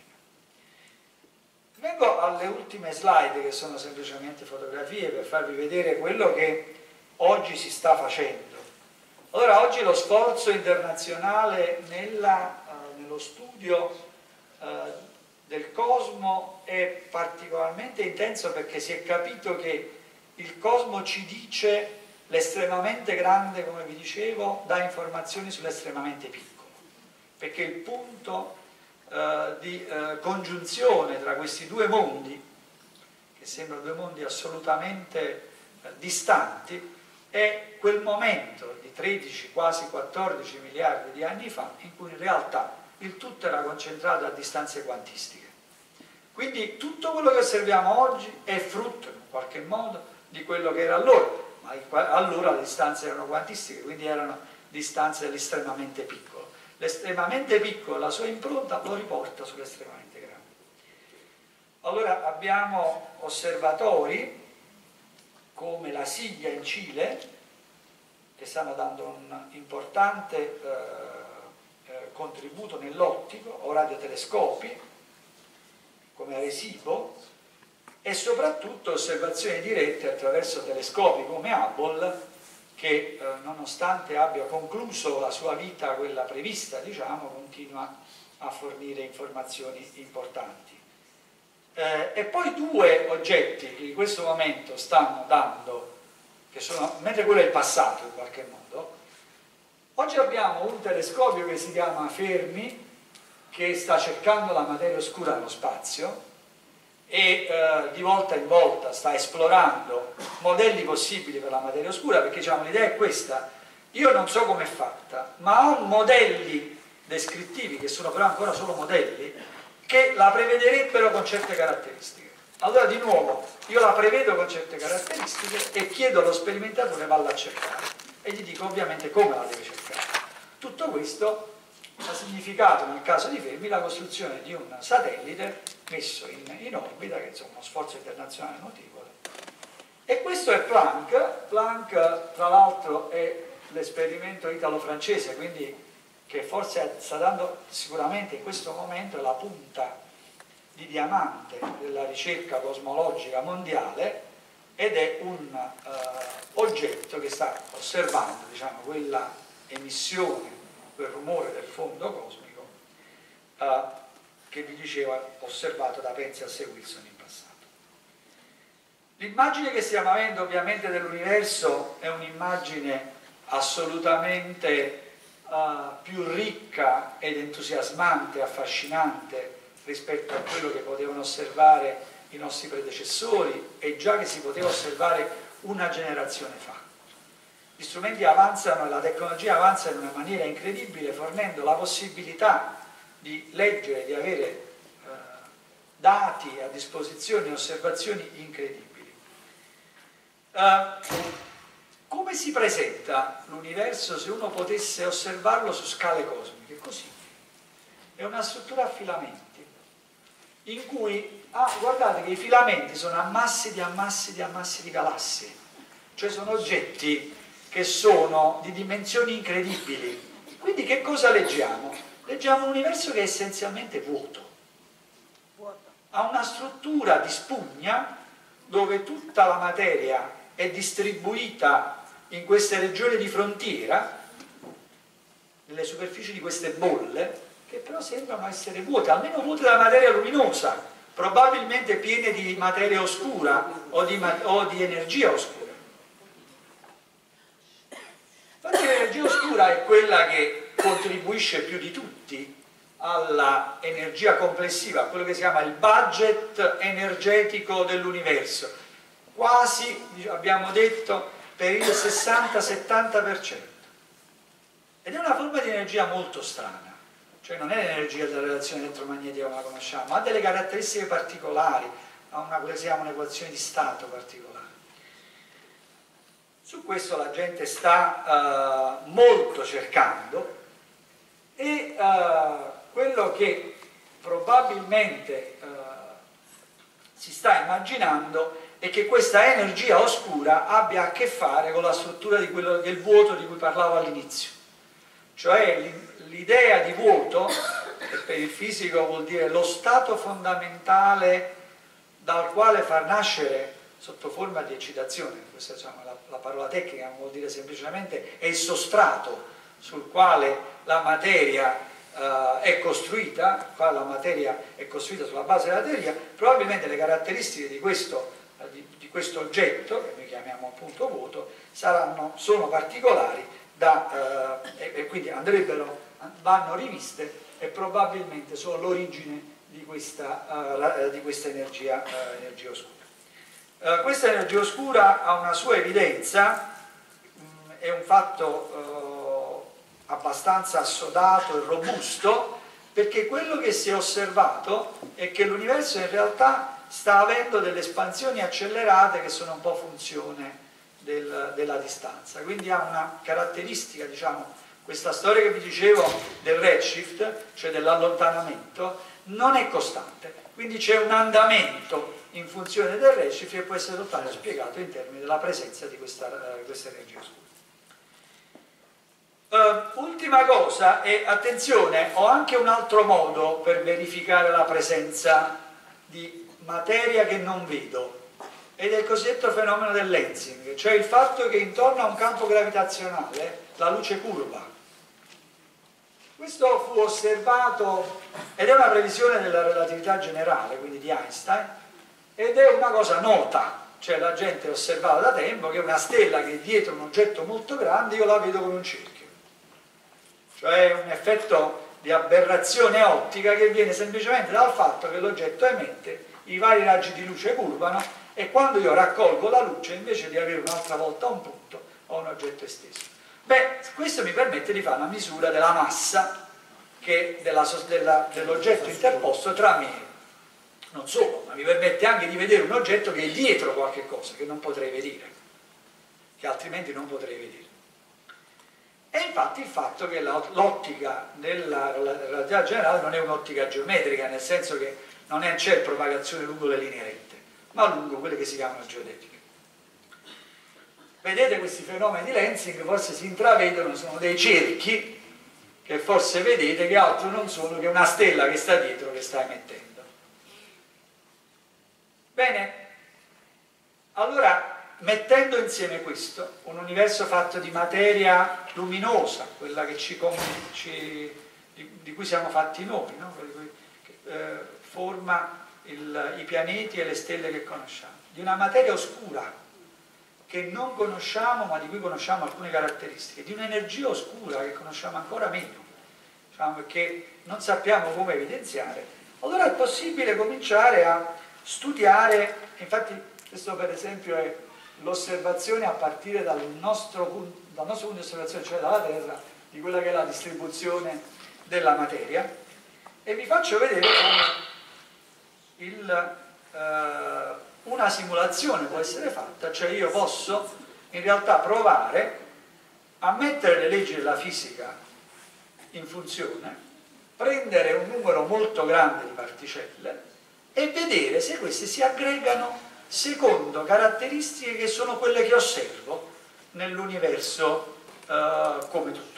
S4: Vengo alle ultime slide, che sono semplicemente fotografie per farvi vedere quello che oggi si sta facendo. Allora, oggi lo sforzo internazionale nello studio del cosmo è particolarmente intenso, perché si è capito che il cosmo ci dice l'estremamente grande, come vi dicevo, dà informazioni sull'estremamente piccolo, perché il punto di congiunzione tra questi due mondi, che sembrano due mondi assolutamente distanti, è quel momento di 13, quasi 14 miliardi di anni fa, in cui in realtà il tutto era concentrato a distanze quantistiche. Quindi tutto quello che osserviamo oggi è frutto, in qualche modo, di quello che era allora, ma allora le distanze erano quantistiche, quindi erano distanze dell'estremamente piccolo. L'estremamente piccolo, la sua impronta, lo riporta sull'estremamente grande. Allora abbiamo osservatori come la SIGIA in Cile, che stanno dando un importante contributo nell'ottico, o radiotelescopi come Arecibo, e soprattutto osservazioni dirette attraverso telescopi come Hubble, che nonostante abbia concluso la sua vita, quella prevista, diciamo, continua a fornire informazioni importanti. E poi 2 oggetti che in questo momento stanno dando, che sono, mentre quello è il passato in qualche modo, oggi abbiamo un telescopio che si chiama Fermi, che sta cercando la materia oscura nello spazio e di volta in volta sta esplorando modelli possibili per la materia oscura, perché diciamo, l'idea è questa: io non so com'è fatta, ma ho modelli descrittivi, che sono però ancora solo modelli, che la prevederebbero con certe caratteristiche. Allora di nuovo io la prevedo con certe caratteristiche e chiedo allo sperimentatore valla a cercare, e gli dico ovviamente come la deve cercare. Tutto questo ha significato nel caso di Fermi la costruzione di un satellite messo in orbita, che è uno sforzo internazionale notevole. E questo è Planck. Planck tra l'altro è l'esperimento italo-francese, quindi che forse sta dando sicuramente in questo momento la punta di diamante della ricerca cosmologica mondiale, ed è un oggetto che sta osservando, diciamo, quella emissione, quel rumore del fondo cosmico che vi dicevo osservato da Penzias e Wilson in passato. L'immagine che stiamo avendo ovviamente dell'universo è un'immagine assolutamente più ricca ed entusiasmante, affascinante rispetto a quello che potevano osservare i nostri predecessori e già che si poteva osservare una generazione fa. Gli strumenti avanzano e la tecnologia avanza in una maniera incredibile, fornendo la possibilità di leggere, di avere dati a disposizione, osservazioni incredibili. Come si presenta l'universo se uno potesse osservarlo su scale cosmiche? Così. È una struttura a filamenti, in cui, guardate che i filamenti sono ammassi di ammassi di ammassi di galassie, cioè sono oggetti che sono di dimensioni incredibili. Quindi che cosa leggiamo? Leggiamo un universo che è essenzialmente vuoto. Ha una struttura di spugna dove tutta la materia è distribuita in queste regioni di frontiera, nelle superfici di queste bolle, che però sembrano essere vuote, almeno vuote da materia luminosa, probabilmente piene di materia oscura o di energia oscura. Infatti l'energia oscura è quella che contribuisce più di tutti alla energia complessiva, a quello che si chiama il budget energetico dell'universo, quasi, abbiamo detto, per il 60-70%. Ed è una forma di energia molto strana, cioè non è l'energia della relazione elettromagnetica come la conosciamo, ha delle caratteristiche particolari, ha quella che si chiama un'equazione di stato particolare. Su questo la gente sta molto cercando e quello che probabilmente si sta immaginando è che questa energia oscura abbia a che fare con la struttura di quello del vuoto di cui parlavo all'inizio. Cioè l'idea di vuoto, che per il fisico vuol dire lo stato fondamentale dal quale far nascere sotto forma di eccitazione, questa è la parola tecnica, vuol dire semplicemente è il sostrato sul quale la materia è costruita, la materia è costruita sulla base della teoria. Probabilmente le caratteristiche di questo oggetto, che noi chiamiamo appunto vuoto, sono particolari e quindi vanno riviste e probabilmente sono l'origine di questa energia oscura. Questa energia oscura ha una sua evidenza, è un fatto abbastanza assodato e robusto, perché quello che si è osservato è che l'universo in realtà sta avendo delle espansioni accelerate che sono un po' funzione della distanza, quindi ha una caratteristica, diciamo, questa storia che vi dicevo del redshift, cioè dell'allontanamento, non è costante, quindi c'è un andamento in funzione del redshift che può essere totalmente spiegato in termini della presenza di questa energia oscura. Ultima cosa, e attenzione, ho anche un altro modo per verificare la presenza di materia che non vedo, ed è il cosiddetto fenomeno del lensing, cioè il fatto che intorno a un campo gravitazionale la luce curva. Questo fu osservato, ed è una previsione della relatività generale, quindi di Einstein, ed è una cosa nota, cioè la gente osservava da tempo che una stella che è dietro un oggetto molto grande io la vedo come un cerchio, cioè un effetto di aberrazione ottica che viene semplicemente dal fatto che l'oggetto emette, i vari raggi di luce curvano, e quando io raccolgo la luce, invece di avere un'altra volta un punto, ho un oggetto esteso. Beh, questo mi permette di fare una misura della massa dell'oggetto interposto tra me. Non solo, ma mi permette anche di vedere un oggetto che è dietro qualche cosa, che non potrei vedere, che altrimenti non potrei vedere. E infatti il fatto che l'ottica della relatività generale non è un'ottica geometrica, nel senso che non c'è propagazione lungo le linee rette, ma lungo quelle che si chiamano geodetiche. Vedete questi fenomeni di lensing, forse si intravedono, sono dei cerchi che forse vedete, che altro non sono che una stella che sta dietro, che sta emettendo. Bene, allora mettendo insieme questo, un universo fatto di materia luminosa, quella che di cui siamo fatti noi, no? Che forma i pianeti e le stelle che conosciamo, di una materia oscura che non conosciamo ma di cui conosciamo alcune caratteristiche, di un'energia oscura che conosciamo ancora meno, diciamo, che non sappiamo come evidenziare, allora è possibile cominciare a studiare. Infatti questo per esempio è l'osservazione a partire dal nostro punto di osservazione, cioè dalla Terra, di quella che è la distribuzione della materia, e vi faccio vedere come una simulazione può essere fatta, cioè io posso in realtà provare a mettere le leggi della fisica in funzione, prendere un numero molto grande di particelle e vedere se queste si aggregano secondo caratteristiche che sono quelle che osservo nell'universo come tutto.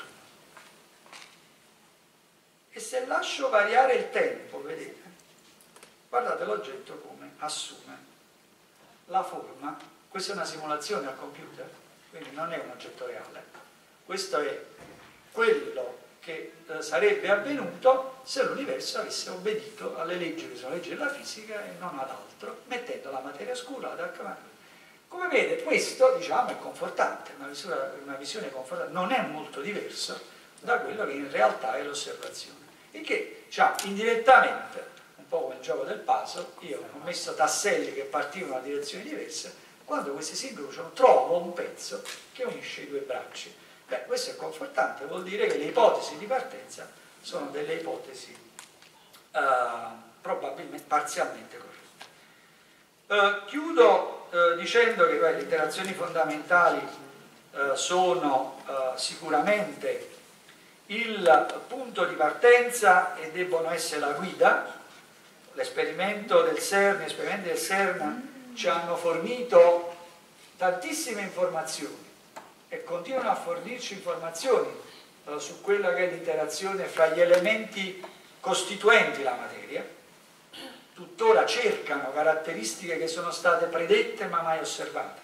S4: E se lascio variare il tempo, vedete, guardate l'oggetto come assume la forma. Questa è una simulazione al computer, quindi non è un oggetto reale. Questo è quello che sarebbe avvenuto se l'universo avesse obbedito alle leggi che sono leggi della fisica e non ad altro, mettendo la materia scura, la dark matter. Come vedete, questo, diciamo, è confortante, una visione confortante, non è molto diverso da quello che in realtà è l'osservazione, e che, cioè, indirettamente, un po' come il gioco del puzzle, io ho messo tasselli che partivano da direzioni diverse, quando questi si incrociano trovo un pezzo che unisce i due bracci. Beh, questo è confortante, vuol dire che le ipotesi di partenza sono delle ipotesi probabilmente parzialmente corrette. Chiudo dicendo che le interazioni fondamentali sono sicuramente il punto di partenza e debbono essere la guida. L'esperimento del CERN, gli esperimenti del CERN ci hanno fornito tantissime informazioni e continuano a fornirci informazioni su quella che è l'interazione fra gli elementi costituenti la materia. Tuttora cercano caratteristiche che sono state predette ma mai osservate,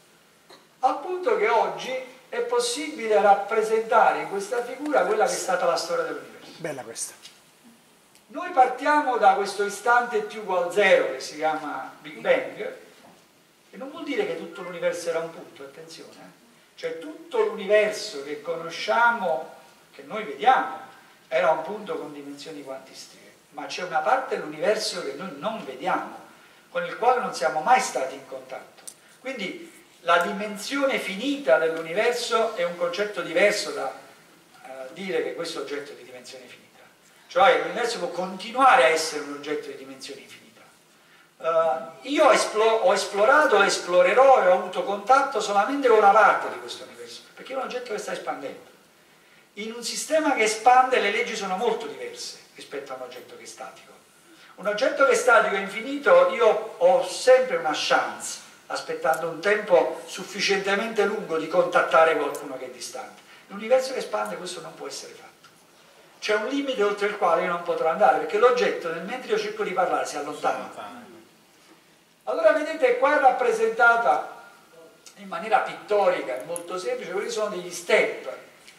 S4: al punto che oggi è possibile rappresentare in questa figura quella che è stata la storia dell'universo.
S3: Bella questa.
S4: Noi partiamo da questo istante t uguale 0 che si chiama Big Bang, e non vuol dire che tutto l'universo era un punto, attenzione, cioè tutto l'universo che conosciamo, che noi vediamo, era un punto con dimensioni quantistiche, ma c'è una parte dell'universo che noi non vediamo, con il quale non siamo mai stati in contatto. Quindi la dimensione finita dell'universo è un concetto diverso da dire che questo oggetto è di dimensione finita. Cioè l'universo può continuare a essere un oggetto di dimensione infinita. Io ho esplorato, esplorerò e ho avuto contatto solamente con una parte di questo universo, perché è un oggetto che sta espandendo. In un sistema che espande le leggi sono molto diverse rispetto a un oggetto che è statico. Un oggetto che è statico e infinito, io ho sempre una chance, aspettando un tempo sufficientemente lungo, di contattare qualcuno che è distante. L'universo che espande questo non può essere fatto. C'è un limite oltre il quale io non potrò andare, perché l'oggetto, nel mentre io cerco di parlare, si allontana. Allora vedete, qua è rappresentata in maniera pittorica e molto semplice, quelli sono degli step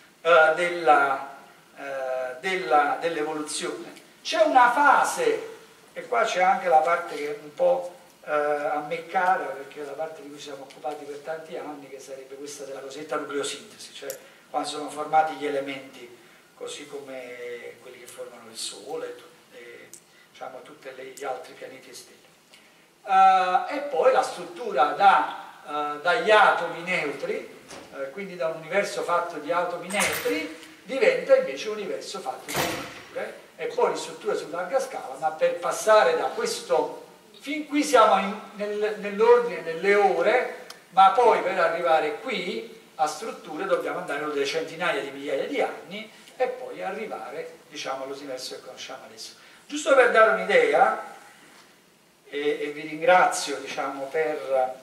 S4: dell'evoluzione. C'è una fase, e qua c'è anche la parte che è un po' a me cara, perché è la parte di cui siamo occupati per tanti anni, che sarebbe questa della cosiddetta nucleosintesi, cioè quando sono formati gli elementi, così come quelli che formano il Sole, diciamo, tutti gli altri pianeti e stelle. E poi la struttura dagli atomi neutri, quindi da un universo fatto di atomi neutri, diventa invece un universo fatto di strutture, e poi strutture su larga scala, ma per passare da questo, fin qui siamo nell'ordine delle ore, ma poi per arrivare qui a strutture dobbiamo andare delle centinaia di migliaia di anni, e poi arrivare, diciamo, all'universo che conosciamo adesso. Giusto per dare un'idea, e vi ringrazio, diciamo, per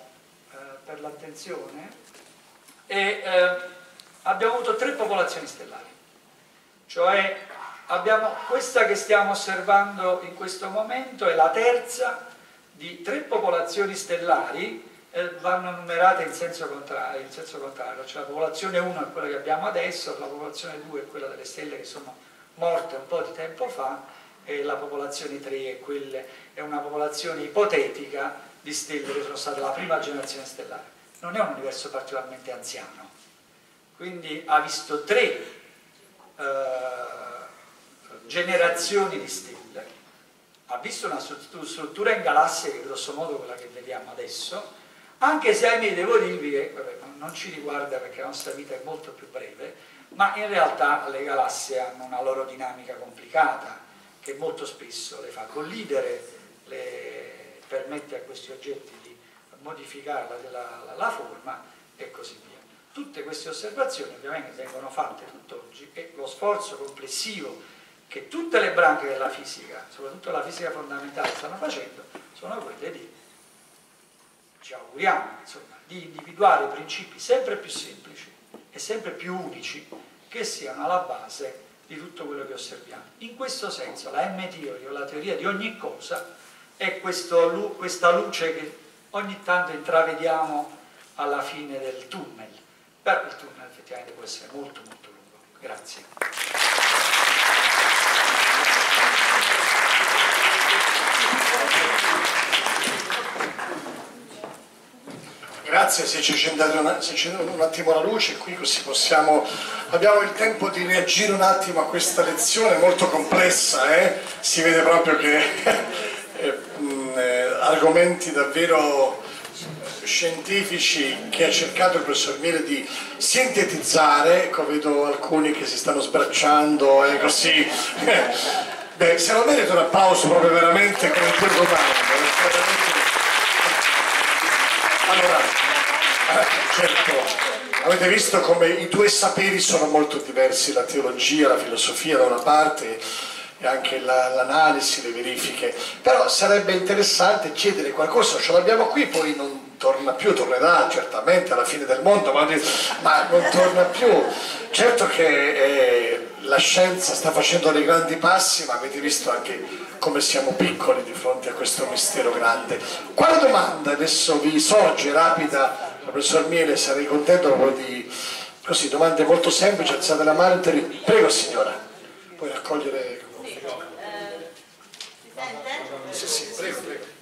S4: l'attenzione, abbiamo avuto 3 popolazioni stellari. Cioè abbiamo questa che stiamo osservando in questo momento, è la terza di 3 popolazioni stellari, vanno numerate in senso contrario, cioè la popolazione 1 è quella che abbiamo adesso, la popolazione 2 è quella delle stelle che sono morte un po' di tempo fa, e la popolazione 3 è una popolazione ipotetica di stelle che sono state la prima generazione stellare. Non è un universo particolarmente anziano, quindi ha visto 3 generazioni di stelle, ha visto una struttura in galassie che è grosso modo quella che vediamo adesso, anche se ahimè devo dirvi che non ci riguarda perché la nostra vita è molto più breve, ma in realtà le galassie hanno una loro dinamica complicata che molto spesso le fa collidere, permette a questi oggetti di modificare la forma e così via. Tutte queste osservazioni ovviamente vengono fatte tutt'oggi e lo sforzo complessivo che tutte le branche della fisica, soprattutto la fisica fondamentale, stanno facendo, sono quelle di, ci auguriamo, insomma, di individuare principi sempre più semplici e sempre più unici che siano alla base di tutto quello che osserviamo. In questo senso la M-theory, o la teoria di ogni cosa, è questa luce che ogni tanto intravediamo alla fine del tunnel, però il tunnel effettivamente può essere molto molto lungo. Grazie.
S1: Grazie, se ci accendete un attimo la luce qui, così abbiamo il tempo di reagire un attimo a questa lezione molto complessa, si vede proprio che argomenti davvero scientifici che ha cercato il professor Miele di sintetizzare. Ecco, vedo alcuni che si stanno sbracciando e così. Beh, se lo merito un applauso proprio veramente come il tuo comando. Allora, certo, avete visto come i 2 saperi sono molto diversi, la teologia, la filosofia da una parte e anche l'analisi, le verifiche, però sarebbe interessante chiedere qualcosa, ce l'abbiamo qui, poi non torna più, tornerà certamente alla fine del mondo, ma non torna più. Certo che la scienza sta facendo dei grandi passi, ma avete visto anche come siamo piccoli di fronte a questo mistero grande. Quale domanda adesso vi sorge rapida, professor Miele? Sarei contento proprio di, così, domande molto semplici, alzate la mano. Prego signora, puoi raccogliere.
S3: Si sente?
S1: Sì, prego.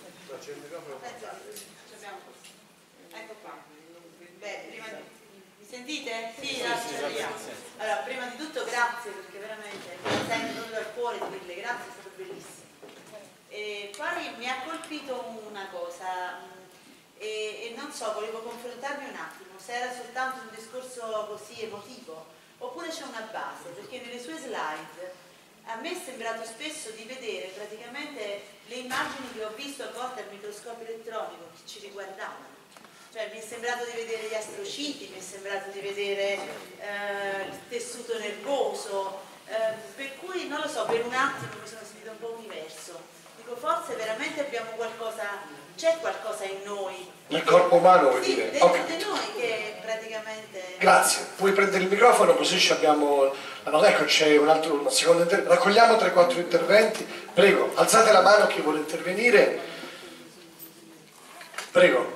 S3: Ecco qua. Beh, mi sentite? Sì, allora, prima di tutto grazie, perché veramente mi sento proprio dal cuore di dirle grazie, è stato bellissimo. E poi mi ha colpito una cosa, e non so, volevo confrontarmi un attimo, se era soltanto un discorso così emotivo, oppure c'è una base, perché nelle sue slide a me è sembrato spesso di vedere praticamente le immagini che ho visto a volte al microscopio elettronico che ci riguardavano. Cioè mi è sembrato di vedere gli astrociti, mi è sembrato di vedere il tessuto nervoso, per cui non lo so, per un attimo mi sono sentita un po' universo. Dico, forse veramente abbiamo qualcosa, c'è qualcosa in noi.
S1: Nel corpo umano vuoi
S3: sì,
S1: dire?
S3: Dentro
S1: Okay.
S3: di noi che praticamente...
S1: Grazie, puoi prendere il microfono così abbiamo... Allora ecco, c'è un secondo intervento, raccogliamo 3-4 interventi, prego, alzate la mano chi vuole intervenire, prego.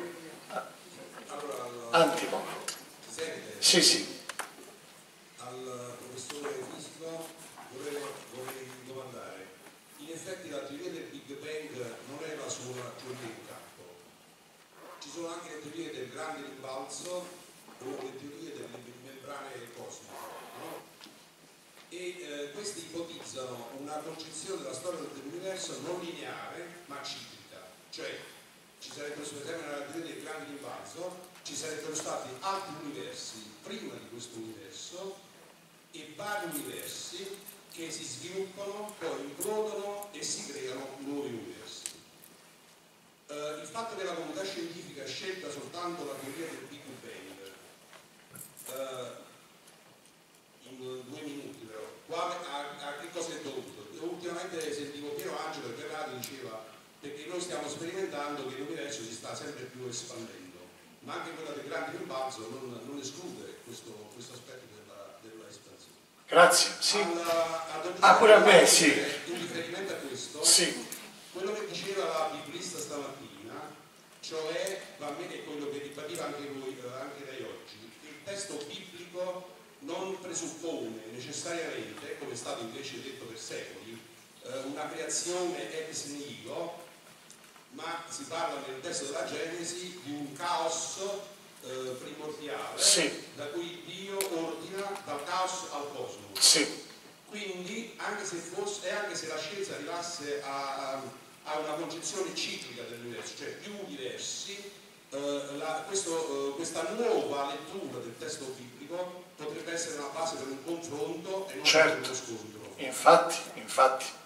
S1: Antimo. Sì.
S5: Al professore Fisico vorrei domandare, in effetti la teoria del Big Bang non è la sola teoria in campo, ci sono anche le teorie del grande rimbalzo o le teorie delle membrane cosmiche, no? E queste ipotizzano una concezione della storia dell'universo non lineare ma ciclica, cioè ci sarebbero, per esempio nella teoria del grande rimbalzo, ci sarebbero stati altri universi prima di questo universo e vari universi che si sviluppano, poi implodono e si creano nuovi universi. Il fatto che la comunità scientifica ha scelta soltanto la teoria del Big Bang, in 2 minuti però, a che cosa è dovuto? Ultimamente sentivo Piero Angelo che per radio diceva perché noi stiamo sperimentando che l'universo si sta sempre più espandendo, ma anche quella del grande rimbalzo non esclude questo aspetto della espansione.
S1: Grazie, sì. Pure a me, sì.
S5: In riferimento a questo,
S1: Sì.
S5: quello che diceva la biblista stamattina, cioè, è quello che ribadiva anche voi, anche lei oggi, il testo biblico non presuppone necessariamente, come è stato invece detto per secoli, una creazione ex nihilo, ma si parla nel testo della Genesi di un caos primordiale,
S1: sì,
S5: da cui Dio ordina dal caos al cosmo.
S1: Sì.
S5: Quindi anche se la scienza arrivasse a una concezione ciclica dell'universo, cioè più universi, questa nuova lettura del testo biblico potrebbe essere una base per un confronto e non per uno scontro.
S1: Infatti.